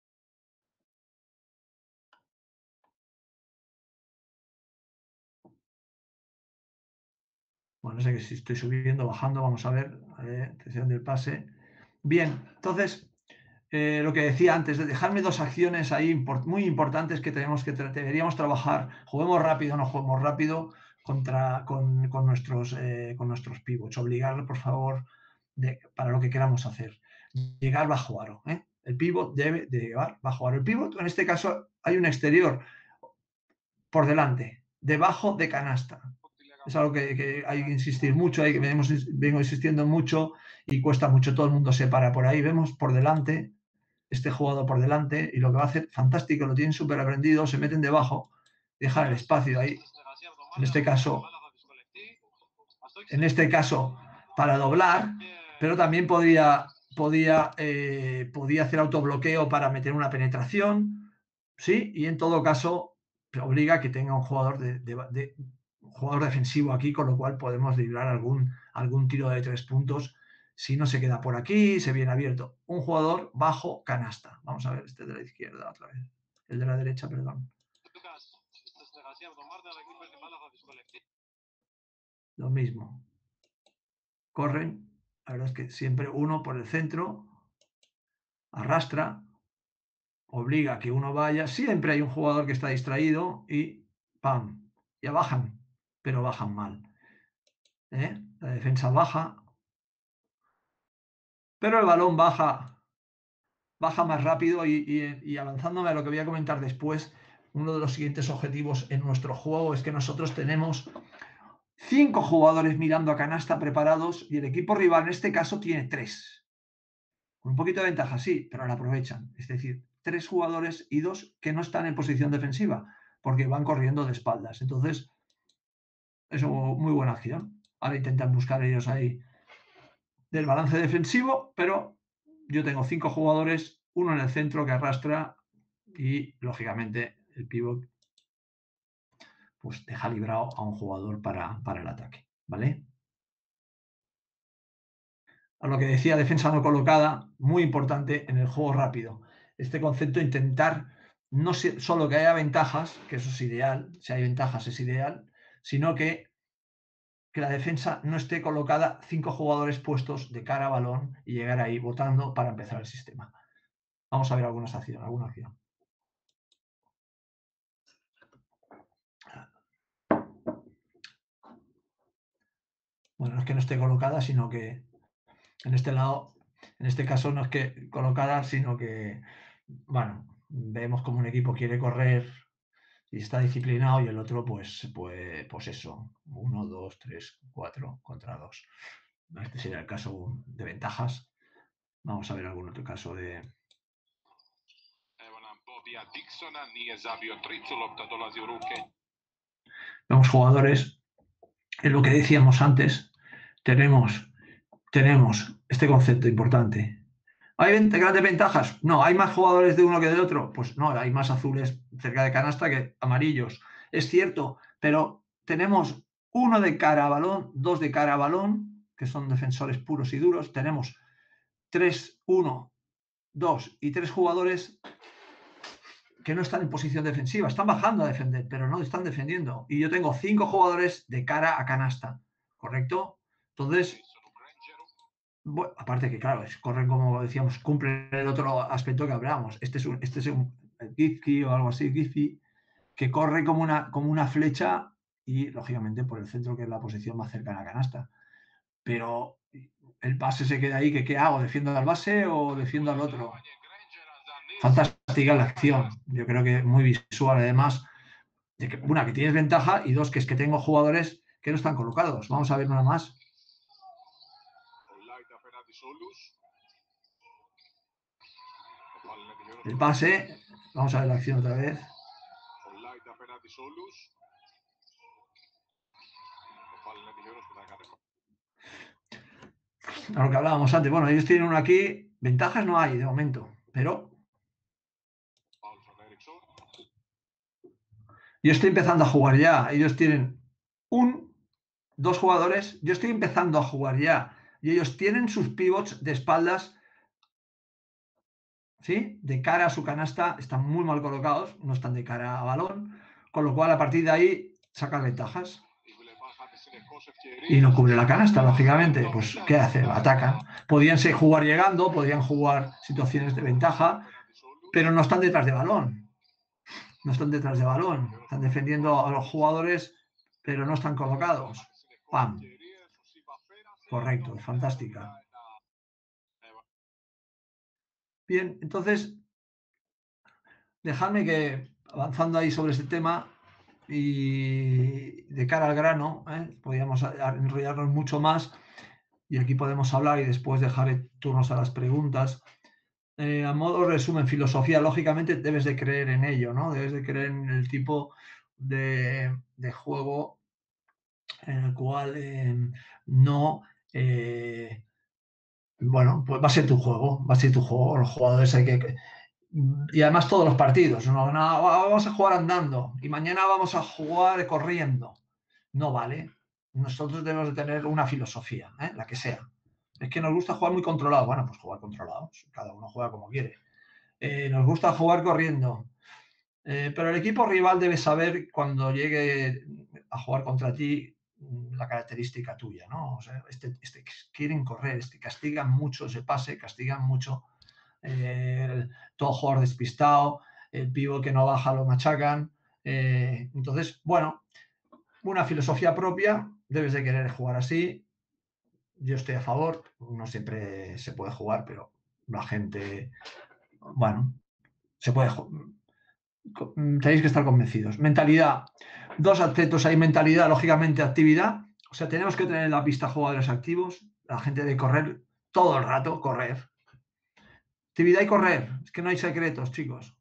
Bueno, no sé que si estoy subiendo o bajando. Vamos a ver. Atención del pase. Bien, entonces, eh, lo que decía antes, de dejarme dos acciones ahí import muy importantes que tenemos que tra deberíamos trabajar. Juguemos rápido, no juguemos rápido contra, con, con, nuestros, eh, con nuestros pivots. Obligar, por favor, de, para lo que queramos hacer. Llegar bajo aro. ¿eh? El pivot debe de llegar bajo aro. El pivot, en este caso, hay un exterior por delante, debajo de canasta. Es algo que, que hay que insistir mucho, hay que venimos, vengo insistiendo mucho y cuesta mucho. Todo el mundo se para por ahí. Vemos por delante, este jugador por delante, y lo que va a hacer, fantástico, lo tienen súper aprendido, se meten debajo, dejan el espacio ahí. En este caso, en este caso, para doblar, pero también podía, podía, eh, podía hacer autobloqueo para meter una penetración, ¿sí? Y en todo caso, obliga a que tenga un jugador, de, de, de, un jugador defensivo aquí, con lo cual podemos librar algún, algún tiro de tres puntos. Si no se queda por aquí, se viene abierto. Un jugador bajo canasta. Vamos a ver este de la izquierda otra vez. El de la derecha, perdón. Lo mismo. Corren. La verdad es que siempre uno por el centro. Arrastra. Obliga a que uno vaya. Siempre hay un jugador que está distraído y ¡pam! Ya bajan. Pero bajan mal. ¿Eh? La defensa baja. Pero el balón baja. Baja más rápido y, y, y avanzándome a lo que voy a comentar después, uno de los siguientes objetivos en nuestro juego es que nosotros tenemos cinco jugadores mirando a canasta preparados y el equipo rival en este caso tiene tres. Con un poquito de ventaja, sí, pero la aprovechan. Es decir, tres jugadores y dos que no están en posición defensiva porque van corriendo de espaldas. Entonces, eso muy buena acción. Ahora intentan buscar ellos ahí del balance defensivo, pero yo tengo cinco jugadores, uno en el centro que arrastra y, lógicamente, el pívot pues deja librado a un jugador para, para el ataque, ¿vale? A lo que decía, defensa no colocada, muy importante en el juego rápido. Este concepto, intentar no solo que haya ventajas, que eso es ideal, si hay ventajas es ideal, sino que, que la defensa no esté colocada cinco jugadores puestos de cara a balón y llegar ahí votando para empezar el sistema. Vamos a ver algunas acciones, alguna acción. Bueno, no es que no esté colocada, sino que en este lado, en este caso no es que colocada, sino que, bueno, vemos como un equipo quiere correr y está disciplinado y el otro, pues, pues, pues eso, uno, dos, tres, cuatro contra dos. Este sería el caso de ventajas. Vamos a ver algún otro caso de... Vemos jugadores, es lo que decíamos antes, tenemos, tenemos este concepto importante. ¿Hay grandes ventajas? No. ¿Hay más jugadores de uno que de otro? Pues no, hay más azules cerca de canasta que amarillos. Es cierto, pero tenemos uno de cara a balón, dos de cara a balón, que son defensores puros y duros. Tenemos tres, uno, dos y tres jugadores que no están en posición defensiva, están bajando a defender, pero no están defendiendo. Y yo tengo cinco jugadores de cara a canasta, ¿correcto? Entonces, bueno, aparte que, claro, es, corren como decíamos, cumplen el otro aspecto que hablábamos. Este es un, este es un Gizki o algo así, Gizki, que corre como una, como una flecha y, lógicamente, por el centro, que es la posición más cercana a canasta. Pero el base se queda ahí, que ¿qué hago? ¿Defiendo al base o defiendo al otro? Fantástica la acción. Yo creo que muy visual, además, de que, una, que tienes ventaja y dos, que es que tengo jugadores que no están colocados. Vamos a ver una más. El pase, vamos a ver la acción otra vez. A lo que hablábamos antes, bueno, ellos tienen uno aquí, ventajas no hay de momento, pero yo estoy empezando a jugar ya, ellos tienen un, dos jugadores, yo estoy empezando a jugar ya, y ellos tienen sus pivots de espaldas, ¿sí? De cara a su canasta, están muy mal colocados, no están de cara a balón, con lo cual a partir de ahí sacan ventajas. Y no cubre la canasta, lógicamente, pues ¿qué hacen? Atacan. Podían ser, jugar llegando, podían jugar situaciones de ventaja, pero no están detrás de balón. No están detrás de balón. Están defendiendo a los jugadores, pero no están colocados. ¡Pam! Correcto, es fantástica. Bien, entonces, dejadme que, avanzando ahí sobre este tema, y de cara al grano, ¿eh? Podríamos enrollarnos mucho más, y aquí podemos hablar y después dejar turnos a las preguntas. Eh, a modo resumen, filosofía, lógicamente debes de creer en ello, ¿no? Debes de creer en el tipo de, de juego en el cual eh, no... Eh, bueno, pues va a ser tu juego, va a ser tu juego, los jugadores hay que... Y además todos los partidos, no, no, vamos a jugar andando y mañana vamos a jugar corriendo. No vale. Nosotros debemos de tener una filosofía, ¿eh? La que sea. Es que nos gusta jugar muy controlado. Bueno, pues jugar controlados. Cada uno juega como quiere. Eh, nos gusta jugar corriendo. Eh, pero el equipo rival debe saber cuando llegue a jugar contra ti la característica tuya, ¿no? O sea, este, este, quieren correr, este, castigan mucho ese pase, castigan mucho eh, el, todo jugador despistado, el pivo que no baja lo machacan. Eh, entonces, bueno, una filosofía propia, debes de querer jugar así. Yo estoy a favor, no siempre se puede jugar, pero la gente, bueno, se puede jugar. Tenéis que estar convencidos. Mentalidad. Dos aspectos hay: mentalidad, lógicamente, actividad. O sea, tenemos que tener en la pista jugadores activos, la gente de correr todo el rato, correr. Actividad y correr. Es que no hay secretos, chicos.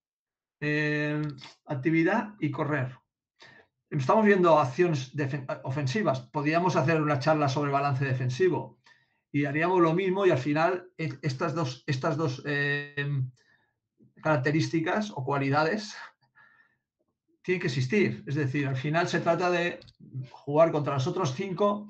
Eh, actividad y correr. Estamos viendo acciones ofensivas. Podríamos hacer una charla sobre balance defensivo y haríamos lo mismo, y al final estas dos, estas dos eh, características o cualidades tiene que existir. Es decir, al final se trata de jugar contra los otros cinco,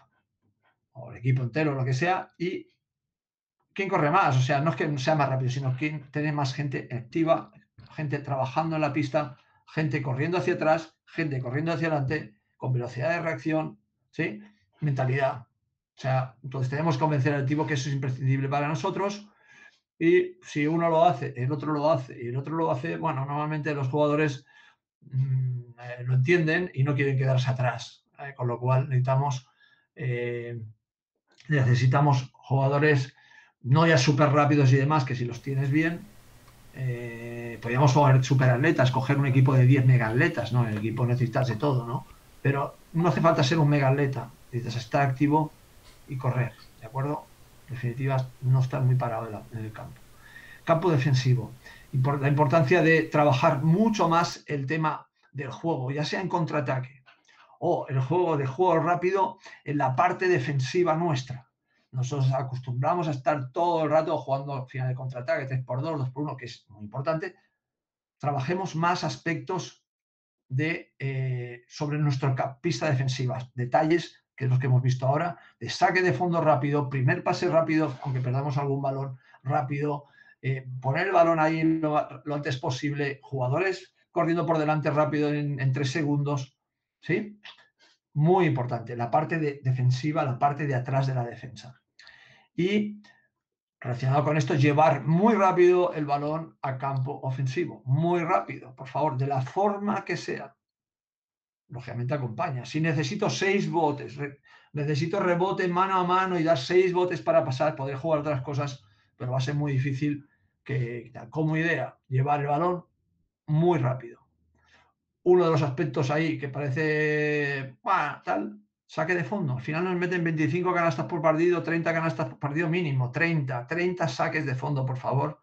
o el equipo entero, lo que sea, y quién corre más. O sea, no es que sea más rápido, sino quién tiene más gente activa, gente trabajando en la pista, gente corriendo hacia atrás, gente corriendo hacia adelante, con velocidad de reacción, ¿sí? Mentalidad. O sea, entonces tenemos que convencer al tipo que eso es imprescindible para nosotros. Y si uno lo hace, el otro lo hace y el otro lo hace, bueno, normalmente los jugadores mmm, eh, lo entienden y no quieren quedarse atrás. Eh, con lo cual necesitamos Eh, necesitamos jugadores no ya súper rápidos y demás, que si los tienes bien, eh, podríamos jugar super atletas, coger un equipo de diez mega atletas, ¿no? El equipo necesitas de todo, ¿no? Pero no hace falta ser un mega atleta, necesitas estar activo y correr, ¿de acuerdo? En definitiva, no estar muy parado en, la, en el campo. Campo defensivo. La importancia de trabajar mucho más el tema del juego, ya sea en contraataque o el juego de juego rápido en la parte defensiva nuestra. Nosotros acostumbramos a estar todo el rato jugando final de contraataque, tres por dos, dos por uno, que es muy importante. Trabajemos más aspectos de, eh, sobre nuestra pista defensiva, detalles que es los que hemos visto ahora, de saque de fondo rápido, primer pase rápido, aunque perdamos algún balón rápido, eh, poner el balón ahí lo, lo antes posible, jugadores corriendo por delante rápido en, en tres segundos, ¿sí? Muy importante, la parte de defensiva, la parte de atrás de la defensa. Y relacionado con esto, llevar muy rápido el balón a campo ofensivo, muy rápido, por favor, de la forma que sea. Lógicamente acompaña. Si necesito seis botes, re, necesito rebote mano a mano y dar seis botes para pasar, poder jugar otras cosas, pero va a ser muy difícil que, como idea, llevar el balón muy rápido. Uno de los aspectos ahí que parece, bueno, tal, saque de fondo. Al final nos meten veinticinco canastas por partido, treinta canastas por partido mínimo, treinta, treinta saques de fondo, por favor.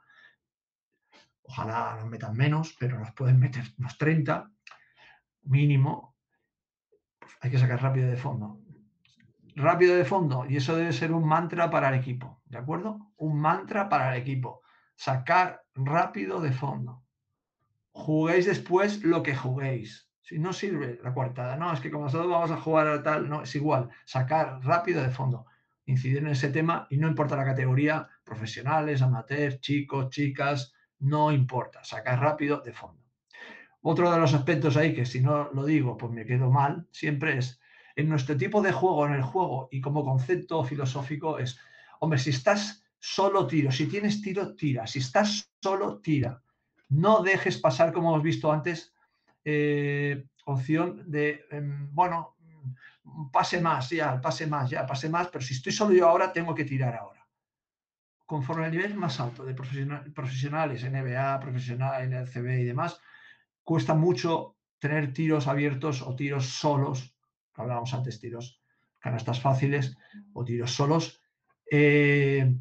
Ojalá nos metan menos, pero nos pueden meter unos treinta mínimo. Pues hay que sacar rápido de fondo. Rápido de fondo, y eso debe ser un mantra para el equipo, ¿de acuerdo? Un mantra para el equipo. Sacar rápido de fondo. Juguéis después lo que juguéis. Si no sirve la coartada, no, es que como nosotros vamos a jugar a tal, no, es igual. Sacar rápido de fondo. Incidir en ese tema y no importa la categoría, profesionales, amateurs, chicos, chicas, no importa. Sacar rápido de fondo. Otro de los aspectos ahí que si no lo digo, pues me quedo mal, siempre es, en nuestro tipo de juego, en el juego y como concepto filosófico es, hombre, si estás solo tiro, si tienes tiro, tira, si estás solo, tira. No dejes pasar, como hemos visto antes, eh, opción de, eh, bueno, pase más, ya, pase más, ya, pase más, pero si estoy solo yo ahora, tengo que tirar ahora. Conforme al nivel más alto de profesional, profesionales, N B A, profesional, N C B y demás, cuesta mucho tener tiros abiertos o tiros solos, hablábamos antes, tiros canastas fáciles o tiros solos, eh,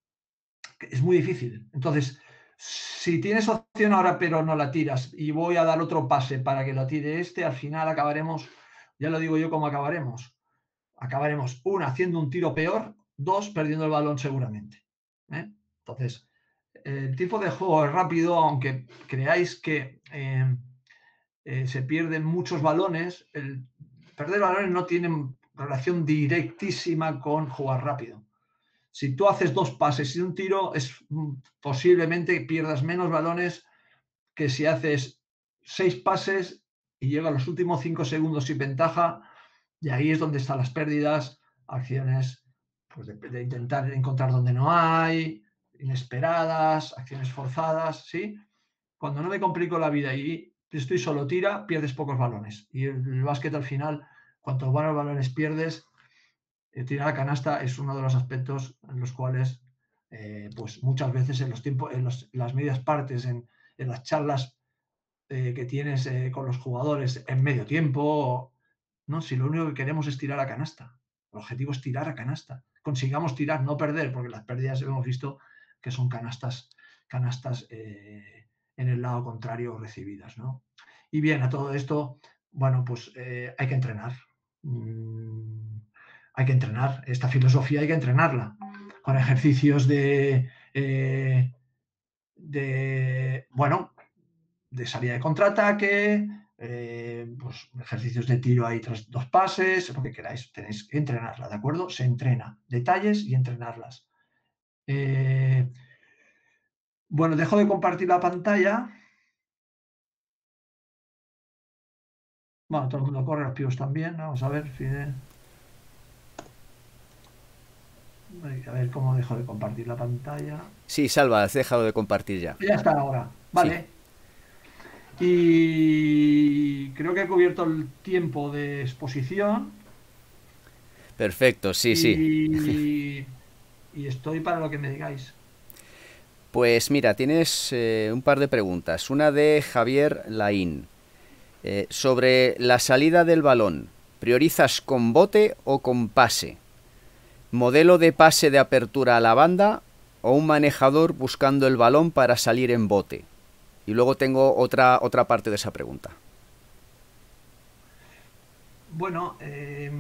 es muy difícil. Entonces, si tienes opción ahora pero no la tiras y voy a dar otro pase para que lo tire este, al final acabaremos, ya lo digo yo cómo acabaremos, acabaremos, una, haciendo un tiro peor, dos, perdiendo el balón seguramente. ¿eh? Entonces, el tipo de juego es rápido, aunque creáis que eh, eh, se pierden muchos balones, el perder balones no tiene relación directísima con jugar rápido. Si tú haces dos pases y un tiro, es posiblemente pierdas menos balones que si haces seis pases y llega a los últimos cinco segundos sin ventaja, y ahí es donde están las pérdidas, acciones pues, de, de intentar encontrar donde no hay, inesperadas, acciones forzadas, ¿sí? Cuando no me complico la vida y estoy solo tira, pierdes pocos balones. Y el, el básquet al final, cuantos buenos balones pierdes, eh, tirar a canasta es uno de los aspectos en los cuales, eh, pues muchas veces en los tiempos, en los, las medias partes, en, en las charlas eh, que tienes eh, con los jugadores en medio tiempo, no, si lo único que queremos es tirar a canasta. El objetivo es tirar a canasta. Consigamos tirar, no perder, porque las pérdidas hemos visto que son canastas, canastas eh, en el lado contrario recibidas, ¿no? Y bien, a todo esto, bueno, pues eh, hay que entrenar. Mm, hay que entrenar. Esta filosofía hay que entrenarla con ejercicios de, eh, de bueno, de salida de contraataque, eh, pues ejercicios de tiro ahí tras dos pases, lo que queráis, tenéis que entrenarla, ¿de acuerdo? Se entrena, detalles y entrenarlas. Eh, bueno, dejo de compartir la pantalla. Bueno, todo el mundo corre, los pibos también. Vamos a ver, Fide. A ver cómo dejo de compartir la pantalla. Sí, Salva, has dejado de compartir ya. Ya está ahora, Sí. vale. Y creo que he cubierto el tiempo de exposición. Perfecto, sí, sí. Y, y estoy para lo que me digáis. Pues mira, tienes eh, un par de preguntas. Una de Javier Laín. Eh, sobre la salida del balón, ¿priorizas con bote o con pase? ¿Modelo de pase de apertura a la banda o un manejador buscando el balón para salir en bote? Y luego tengo otra, otra parte de esa pregunta. Bueno, eh,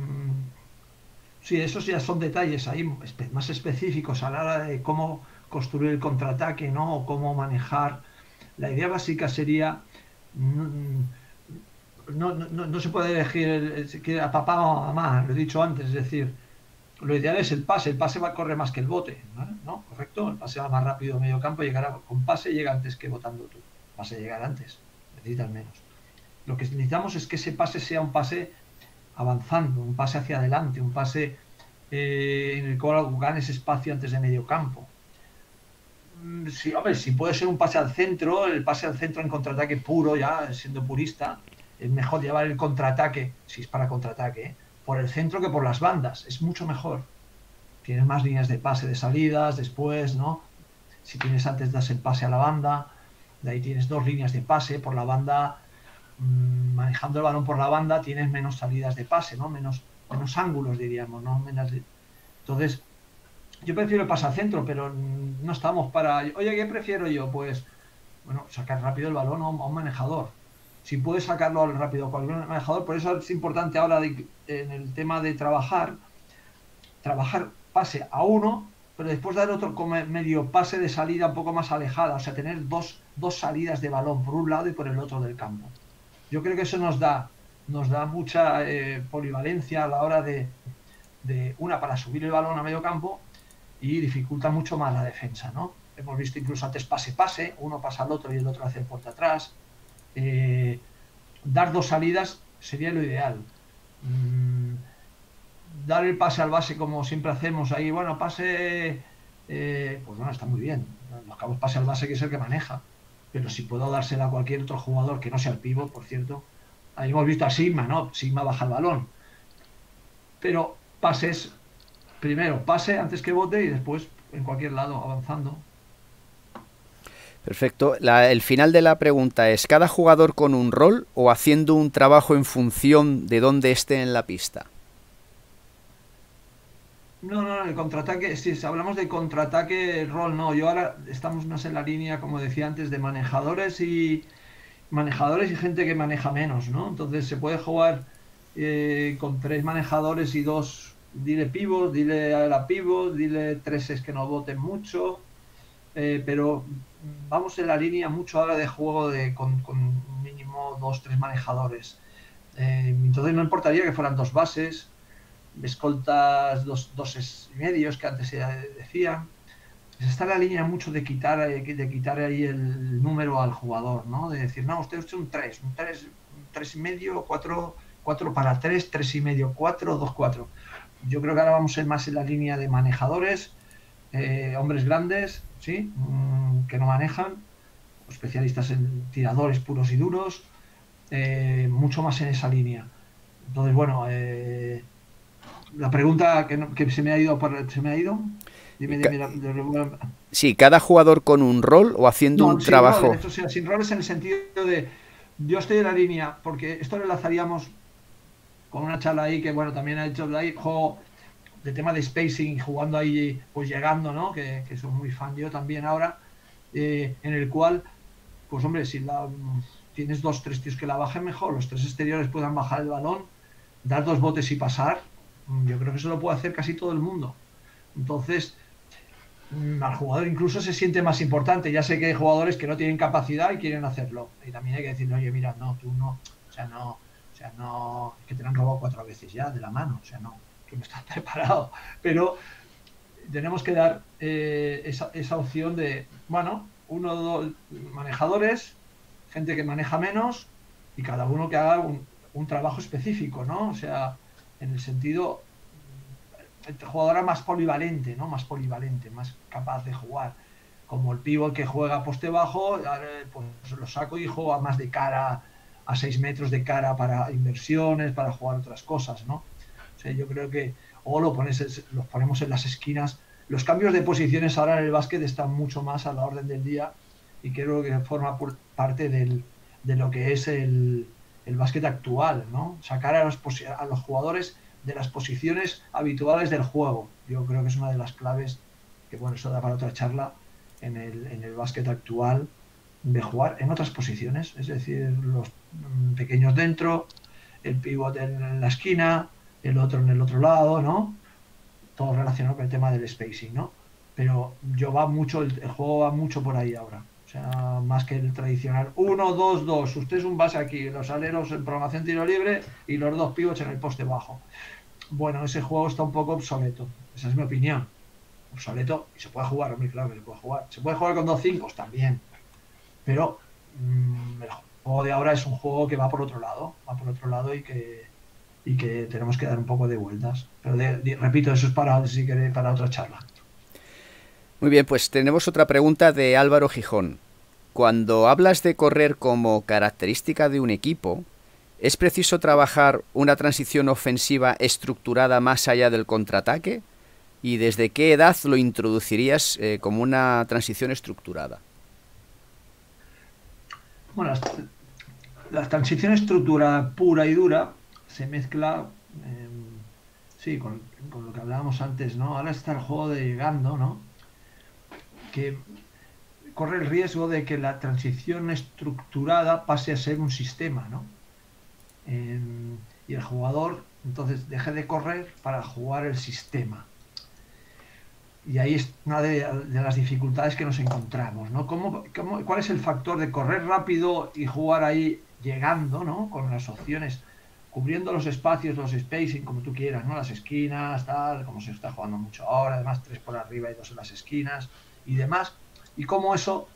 sí, esos ya son detalles ahí espe- más específicos a la hora de cómo construir el contraataque, ¿no? O cómo manejar. La idea básica sería, mm, no, no- no- no se puede elegir el- el- que a papá o a mamá, lo he dicho antes, es decir, lo ideal es el pase, el pase va a correr más que el bote, ¿vale? ¿No? ¿Correcto? El pase va más rápido a medio campo, llegará con pase, llega antes que botando tú. Pase llegar antes, necesitas menos. Lo que necesitamos es que ese pase sea un pase avanzando, un pase hacia adelante, un pase eh, en el cual ganes espacio antes de medio campo. Mm, Sí, hombre, si puede ser un pase al centro, el pase al centro en contraataque puro, ya siendo purista, es mejor llevar el contraataque, si es para contraataque, ¿eh? Por el centro que por las bandas, es mucho mejor. Tienes más líneas de pase de salidas, después, ¿no? Si tienes antes das el pase a la banda, de ahí tienes dos líneas de pase, por la banda, mmm, manejando el balón por la banda, tienes menos salidas de pase, ¿no? Menos, menos ángulos, diríamos, ¿no? Menos de... Entonces, yo prefiero el pase al centro, pero no estamos para. Oye, ¿qué prefiero yo? Pues, bueno, sacar rápido el balón a un, a un manejador. Si puedes sacarlo al rápido a cualquier manejador, por eso es importante ahora de- en el tema de trabajar, trabajar pase a uno, pero después dar otro como medio pase de salida un poco más alejada, o sea, tener dos, dos salidas de balón por un lado y por el otro del campo. Yo creo que eso nos da, nos da mucha eh, polivalencia a la hora de, de, una, para subir el balón a medio campo y dificulta mucho más la defensa, ¿no? Hemos visto incluso antes pase-pase, uno pasa al otro y el otro hace el puerta atrás. Eh, dar dos salidas sería lo ideal. Mm, dar el pase al base como siempre hacemos ahí, bueno, pase, eh, pues bueno, está muy bien. Los cabos pase al base que es el que maneja. Pero si puedo dársela a cualquier otro jugador que no sea el pívot, por cierto, ahí hemos visto a Sigma, ¿no? Sigma baja el balón. Pero pases, primero pase antes que bote y después en cualquier lado avanzando. Perfecto. La- el final de la pregunta es, ¿cada jugador con un rol o haciendo un trabajo en función de dónde esté en la pista? No, no, no, el contraataque, si hablamos de contraataque, rol no. Yo ahora estamos más en la línea, como decía antes, de manejadores y manejadores y gente que maneja menos, ¿no? Entonces se puede jugar eh, con tres manejadores y dos, dile pivot, dile a la pivot, dile treses que no voten mucho, eh, pero vamos en la línea mucho ahora de juego de, con, con mínimo dos, tres manejadores. Eh, entonces no importaría que fueran dos bases, escoltas dos, dos y medios que antes se decían. Pues está la línea mucho de quitar, de quitar ahí el número al jugador, ¿no? De decir, no, usted es un tres, un tres, un tres y medio, cuatro, cuatro para tres, tres y medio, cuatro, dos, cuatro. Yo creo que ahora vamos a ir más en la línea de manejadores, eh, hombres grandes, ¿sí? Mm, que no manejan, especialistas en tiradores puros y duros, eh, mucho más en esa línea. Entonces, bueno, eh, la pregunta que, no, que, se me ha ido, por, se me ha ido. Dime, dime. La, la, Sí, cada jugador con un rol o haciendo no, un sin roles, trabajo. esto sea, sin roles en el sentido de yo estoy en la línea, porque esto lo enlazaríamos con una charla ahí que, bueno, también ha hecho ahí, juego de tema de spacing, jugando ahí, pues llegando, ¿no? Que, que soy muy fan yo también ahora, eh, en el cual, pues hombre, si la, tienes dos, tres tíos que la bajen mejor, los tres exteriores puedan bajar el balón, dar dos botes y pasar, yo creo que eso lo puede hacer casi todo el mundo. Entonces, al jugador incluso se siente más importante. Ya sé que hay jugadores que no tienen capacidad y quieren hacerlo. Y también hay que decirle, oye, mira, no, tú no, o sea, no, o sea, no, es que te lo han robado cuatro veces ya de la mano, o sea, no, tú no estás preparado. Pero tenemos que dar eh, esa, esa opción de, bueno, uno o dos manejadores, gente que maneja menos y cada uno que haga un, un trabajo específico, ¿no? O sea, en el sentido jugadora más polivalente, ¿no? Más polivalente, más capaz de jugar. Como el pívot que juega poste bajo, pues lo saco y juego más de cara, a seis metros de cara para inversiones, para jugar otras cosas, ¿no? O sea, yo creo que, o lo pones, los ponemos en las esquinas. Los cambios de posiciones ahora en el básquet están mucho más a la orden del día y creo que forma parte del, de lo que es el, el básquet actual, ¿no? Sacar a los, a los jugadores de las posiciones habituales del juego. Yo creo que es una de las claves, que bueno, eso da para otra charla, en el, en el básquet actual, de jugar en otras posiciones, es decir, los pequeños dentro, el pívot en la esquina, el otro en el otro lado, ¿no? Todo relacionado con el tema del spacing, ¿no? Pero yo va mucho, el, el juego va mucho por ahí ahora. O sea, más que el tradicional uno dos dos, usted es un base aquí, los aleros en programación tiro libre y los dos pivots en el poste bajo. Bueno, ese juego está un poco obsoleto. Esa es mi opinión. Obsoleto, y se puede jugar, hombre, claro que se puede jugar. Se puede jugar con dos cinco también. Pero mmm, el juego de ahora es un juego que va por otro lado, va por otro lado y que, y que tenemos que dar un poco de vueltas. Pero de, de, repito, eso es para, si queréis, para otra charla. Muy bien, pues tenemos otra pregunta de Álvaro Gijón. Cuando hablas de correr como característica de un equipo, ¿es preciso trabajar una transición ofensiva estructurada más allá del contraataque? ¿Y desde qué edad lo introducirías eh, como una transición estructurada? Bueno, la, la transición estructurada pura y dura se mezcla, eh, sí, con, con lo que hablábamos antes, ¿no? Ahora está el juego de llegando, ¿no? Que corre el riesgo de que la transición estructurada pase a ser un sistema, ¿no? Eh, y el jugador entonces deje de correr para jugar el sistema. Y ahí es una de, de las dificultades que nos encontramos, ¿no? ¿Cómo, cómo, ¿Cuál es el factor de correr rápido y jugar ahí llegando, ¿no? Con las opciones, cubriendo los espacios, los spacing, como tú quieras, ¿no? Las esquinas, tal, como se está jugando mucho ahora, además tres por arriba y dos en las esquinas y demás. Y cómo eso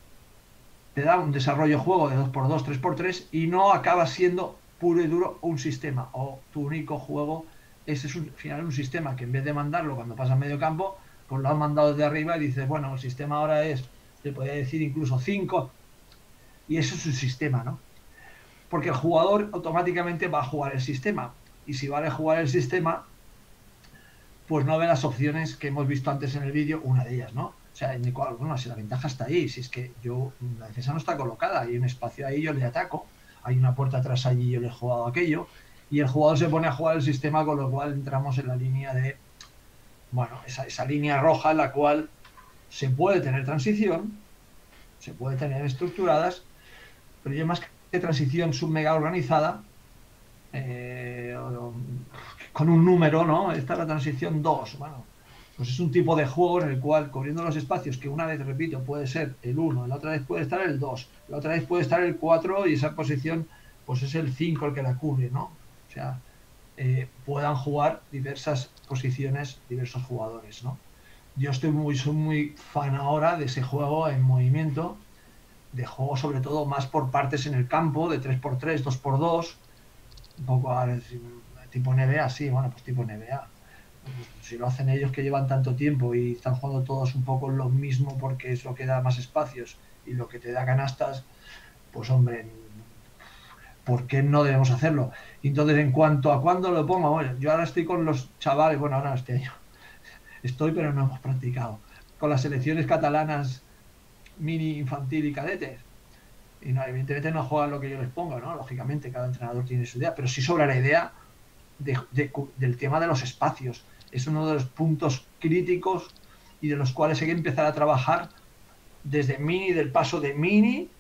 te da un desarrollo de juego de dos por dos, tres por tres y no acaba siendo puro y duro un sistema, o tu único juego ese es un, al final un sistema que en vez de mandarlo cuando pasa a medio campo, pues lo han mandado desde arriba y dices, bueno, el sistema ahora es, te podría decir incluso cinco, y eso es un sistema, ¿no? Porque el jugador automáticamente va a jugar el sistema, y si vale jugar el sistema, pues no ve las opciones que hemos visto antes en el vídeo, una de ellas, ¿no? O sea, en el cual, bueno, si la ventaja está ahí, si es que yo, la defensa no está colocada, hay un espacio ahí, yo le ataco, hay una puerta atrás allí, yo le he jugado aquello, y el jugador se pone a jugar el sistema, con lo cual entramos en la línea de, bueno, esa, esa línea roja en la cual se puede tener transición, se puede tener estructuradas, pero yo más que transición submega organizada, eh, con un número, ¿no? Esta es la transición dos, bueno, pues es un tipo de juego en el cual, cubriendo los espacios, que una vez, repito, puede ser el uno, la otra vez puede estar el dos, la otra vez puede estar el cuatro y esa posición, pues es el cinco el que la cubre, ¿no? O sea, eh, puedan jugar diversas posiciones, diversos jugadores, ¿no? Yo estoy muy, soy muy fan ahora de ese juego en movimiento, de juego sobre todo más por partes en el campo, de tres por tres, dos por dos, un poco a ver, tipo N B A, sí, bueno, pues tipo N B A. Si lo hacen ellos que llevan tanto tiempo y están jugando todos un poco lo mismo porque es lo que da más espacios y lo que te da canastas, pues hombre, ¿por qué no debemos hacerlo? Entonces, en cuanto a cuándo lo pongo, bueno, yo ahora estoy con los chavales, bueno, ahora este año estoy, pero no hemos practicado, con las selecciones catalanas mini, infantil y cadetes. Y no, evidentemente no juegan lo que yo les pongo, ¿no? Lógicamente, cada entrenador tiene su idea, pero sí sobra la idea de, de, del tema de los espacios. Es uno de los puntos críticos y de los cuales hay que empezar a trabajar desde mini, del paso de mini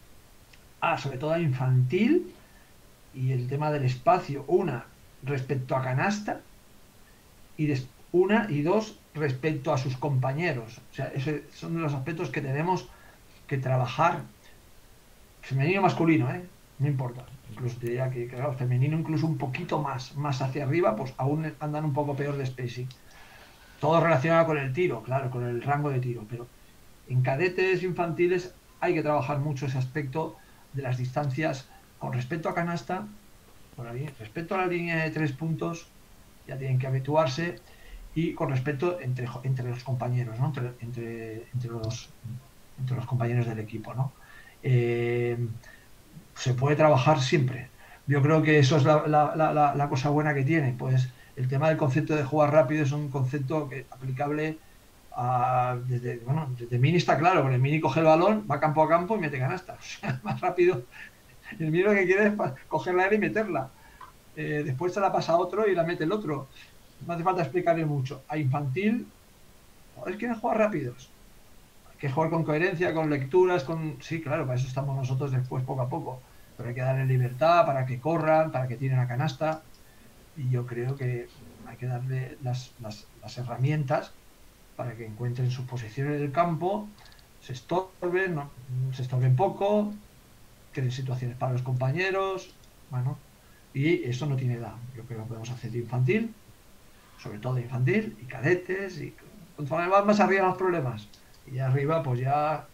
a sobre todo a infantil, y el tema del espacio, una respecto a canasta y des, una y dos respecto a sus compañeros. O sea, esos son los aspectos que tenemos que trabajar, femenino o masculino, ¿eh? No importa. Incluso te diría que, claro, femenino incluso un poquito más, más hacia arriba, pues aún andan un poco peor de spacing. Todo relacionado con el tiro, claro, con el rango de tiro, pero en cadetes infantiles hay que trabajar mucho ese aspecto de las distancias con respecto a canasta, por ahí, respecto a la línea de tres puntos, ya tienen que habituarse, y con respecto entre, entre los compañeros, ¿no? entre, entre, entre, los, entre los compañeros del equipo, ¿no? Eh, se puede trabajar siempre. Yo creo que eso es la, la, la, la cosa buena que tiene. Puedes el tema del concepto de jugar rápido es un concepto que, aplicable a, desde, bueno, desde Mini está claro, porque el Mini coge el balón, va campo a campo y mete canasta. O sea, más rápido. El Mini lo que quiere es cogerla y meterla. Eh, después se la pasa a otro y la mete el otro. No hace falta explicarle mucho. A infantil, es quieren jugar rápidos. Hay que jugar con coherencia, con lecturas, con... Sí, claro, para eso estamos nosotros después poco a poco. Pero hay que darle libertad para que corran, para que tiren la canasta. Y yo creo que hay que darle las, las, las herramientas para que encuentren sus posiciones en el campo, se estorben, no, se estorben poco, creen situaciones para los compañeros, bueno, y eso no tiene edad. Yo creo que podemos hacer de infantil, sobre todo de infantil, y cadetes, y conforme vas más arriba los problemas. Y arriba, pues ya,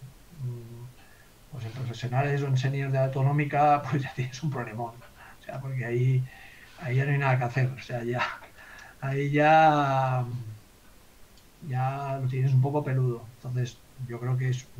pues en profesionales o en seniors de autonómica, pues ya tienes un problemón. O sea, porque ahí, ahí ya no hay nada que hacer. O sea, ya, ahí ya, ya lo tienes un poco peludo. Entonces, yo creo que es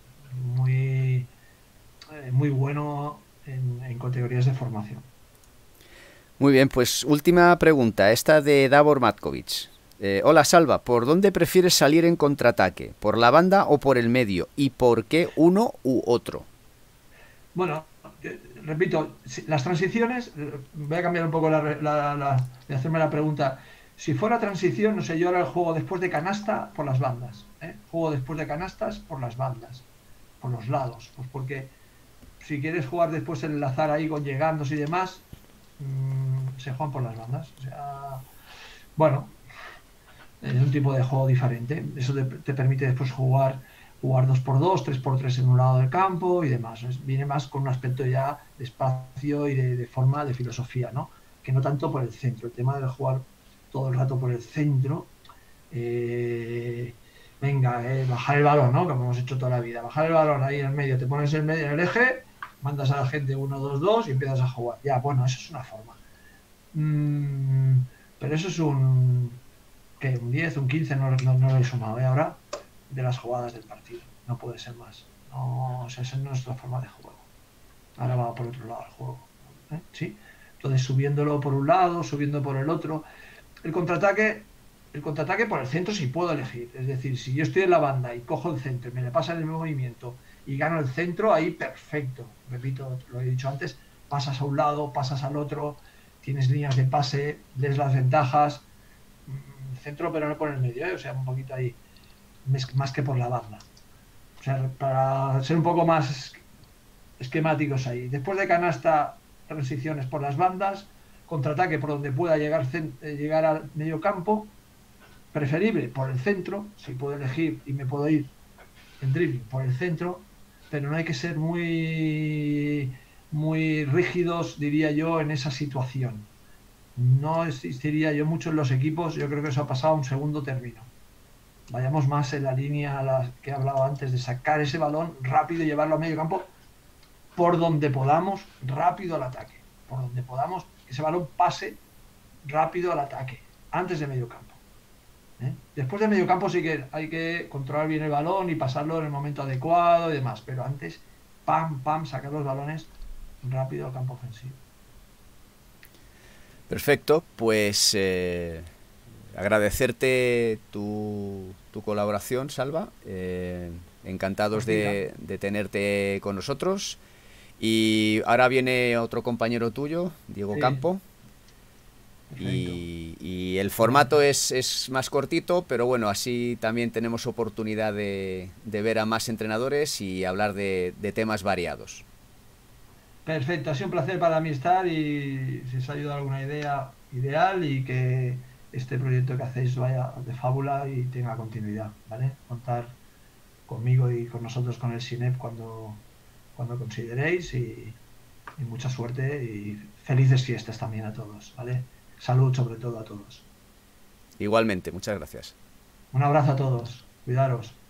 muy, muy bueno en, en categorías de formación. Muy bien, pues última pregunta, esta de Davor Matkovic. Eh, hola Salva, ¿por dónde prefieres salir en contraataque? ¿Por la banda o por el medio? ¿Y por qué uno u otro? Bueno, eh, repito, las transiciones, voy a cambiar un poco la, la, la, de hacerme la pregunta. Si fuera transición, no sé, yo ahora el juego después de canasta por las bandas. ¿eh? Juego después de canastas por las bandas, por los lados. Pues porque si quieres jugar después el enlazar ahí con llegandos y demás, mmm, se juegan por las bandas. O sea, bueno, es un tipo de juego diferente. Eso te, te permite después jugar jugar dos por dos, tres por tres en un lado del campo y demás. Viene más con un aspecto ya de espacio y de, de forma, de filosofía, ¿no? Que no tanto por el centro. El tema de jugar todo el rato por el centro, eh, venga, eh, bajar el balón, ¿no? Como hemos hecho toda la vida. Bajar el balón ahí en el medio, te pones en, medio, en el eje, mandas a la gente uno, dos, dos y empiezas a jugar. Ya, bueno, eso es una forma. Mm, pero eso es un... ¿Qué? Un diez, un quince, no, no, no lo he sumado, ¿eh? Ahora, de las jugadas del partido. No puede ser más. No, o sea, esa es nuestra forma de juego. Ahora va por otro lado el juego. ¿eh? ¿Sí? Entonces, subiéndolo por un lado, subiendo por el otro. El contraataque, el contraataque por el centro sí puedo elegir. Es decir, si yo estoy en la banda y cojo el centro y me le pasan el movimiento y gano el centro, ahí perfecto. Repito, lo he dicho antes, pasas a un lado, pasas al otro, tienes líneas de pase, lees las ventajas. Centro, pero no por el medio, ¿eh? O sea, un poquito ahí, más que por la banda. O sea, para ser un poco más esquemáticos ahí. Después de canasta, transiciones por las bandas, contraataque por donde pueda llegar, llegar al medio campo, preferible por el centro, si puedo elegir y me puedo ir en dribbling por el centro, pero no hay que ser muy, muy rígidos, diría yo, en esa situación. No existiría yo mucho en los equipos, yo creo que eso ha pasado a un segundo término. Vayamos más en la línea a la que he hablado antes, de sacar ese balón rápido y llevarlo a medio campo por donde podamos, rápido al ataque. Por donde podamos, que ese balón pase rápido al ataque, antes de medio campo. ¿eh? Después de medio campo sí que hay que controlar bien el balón y pasarlo en el momento adecuado y demás, pero antes, pam, pam, sacar los balones rápido al campo ofensivo. Perfecto, pues eh, agradecerte tu, tu colaboración, Salva. Eh, encantados de, de tenerte con nosotros. Y ahora viene otro compañero tuyo, Diego sí. Campo. Y, y el formato es, es más cortito, pero bueno, así también tenemos oportunidad de, de ver a más entrenadores y hablar de, de temas variados. Perfecto, ha sido un placer para mí estar y si os ha ayudado alguna idea, ideal, y que este proyecto que hacéis vaya de fábula y tenga continuidad, ¿vale? Contar conmigo y con nosotros, con el SINEP, cuando, cuando consideréis y, y mucha suerte y felices fiestas también a todos, ¿vale? Salud sobre todo a todos. Igualmente, muchas gracias. Un abrazo a todos, cuidaros.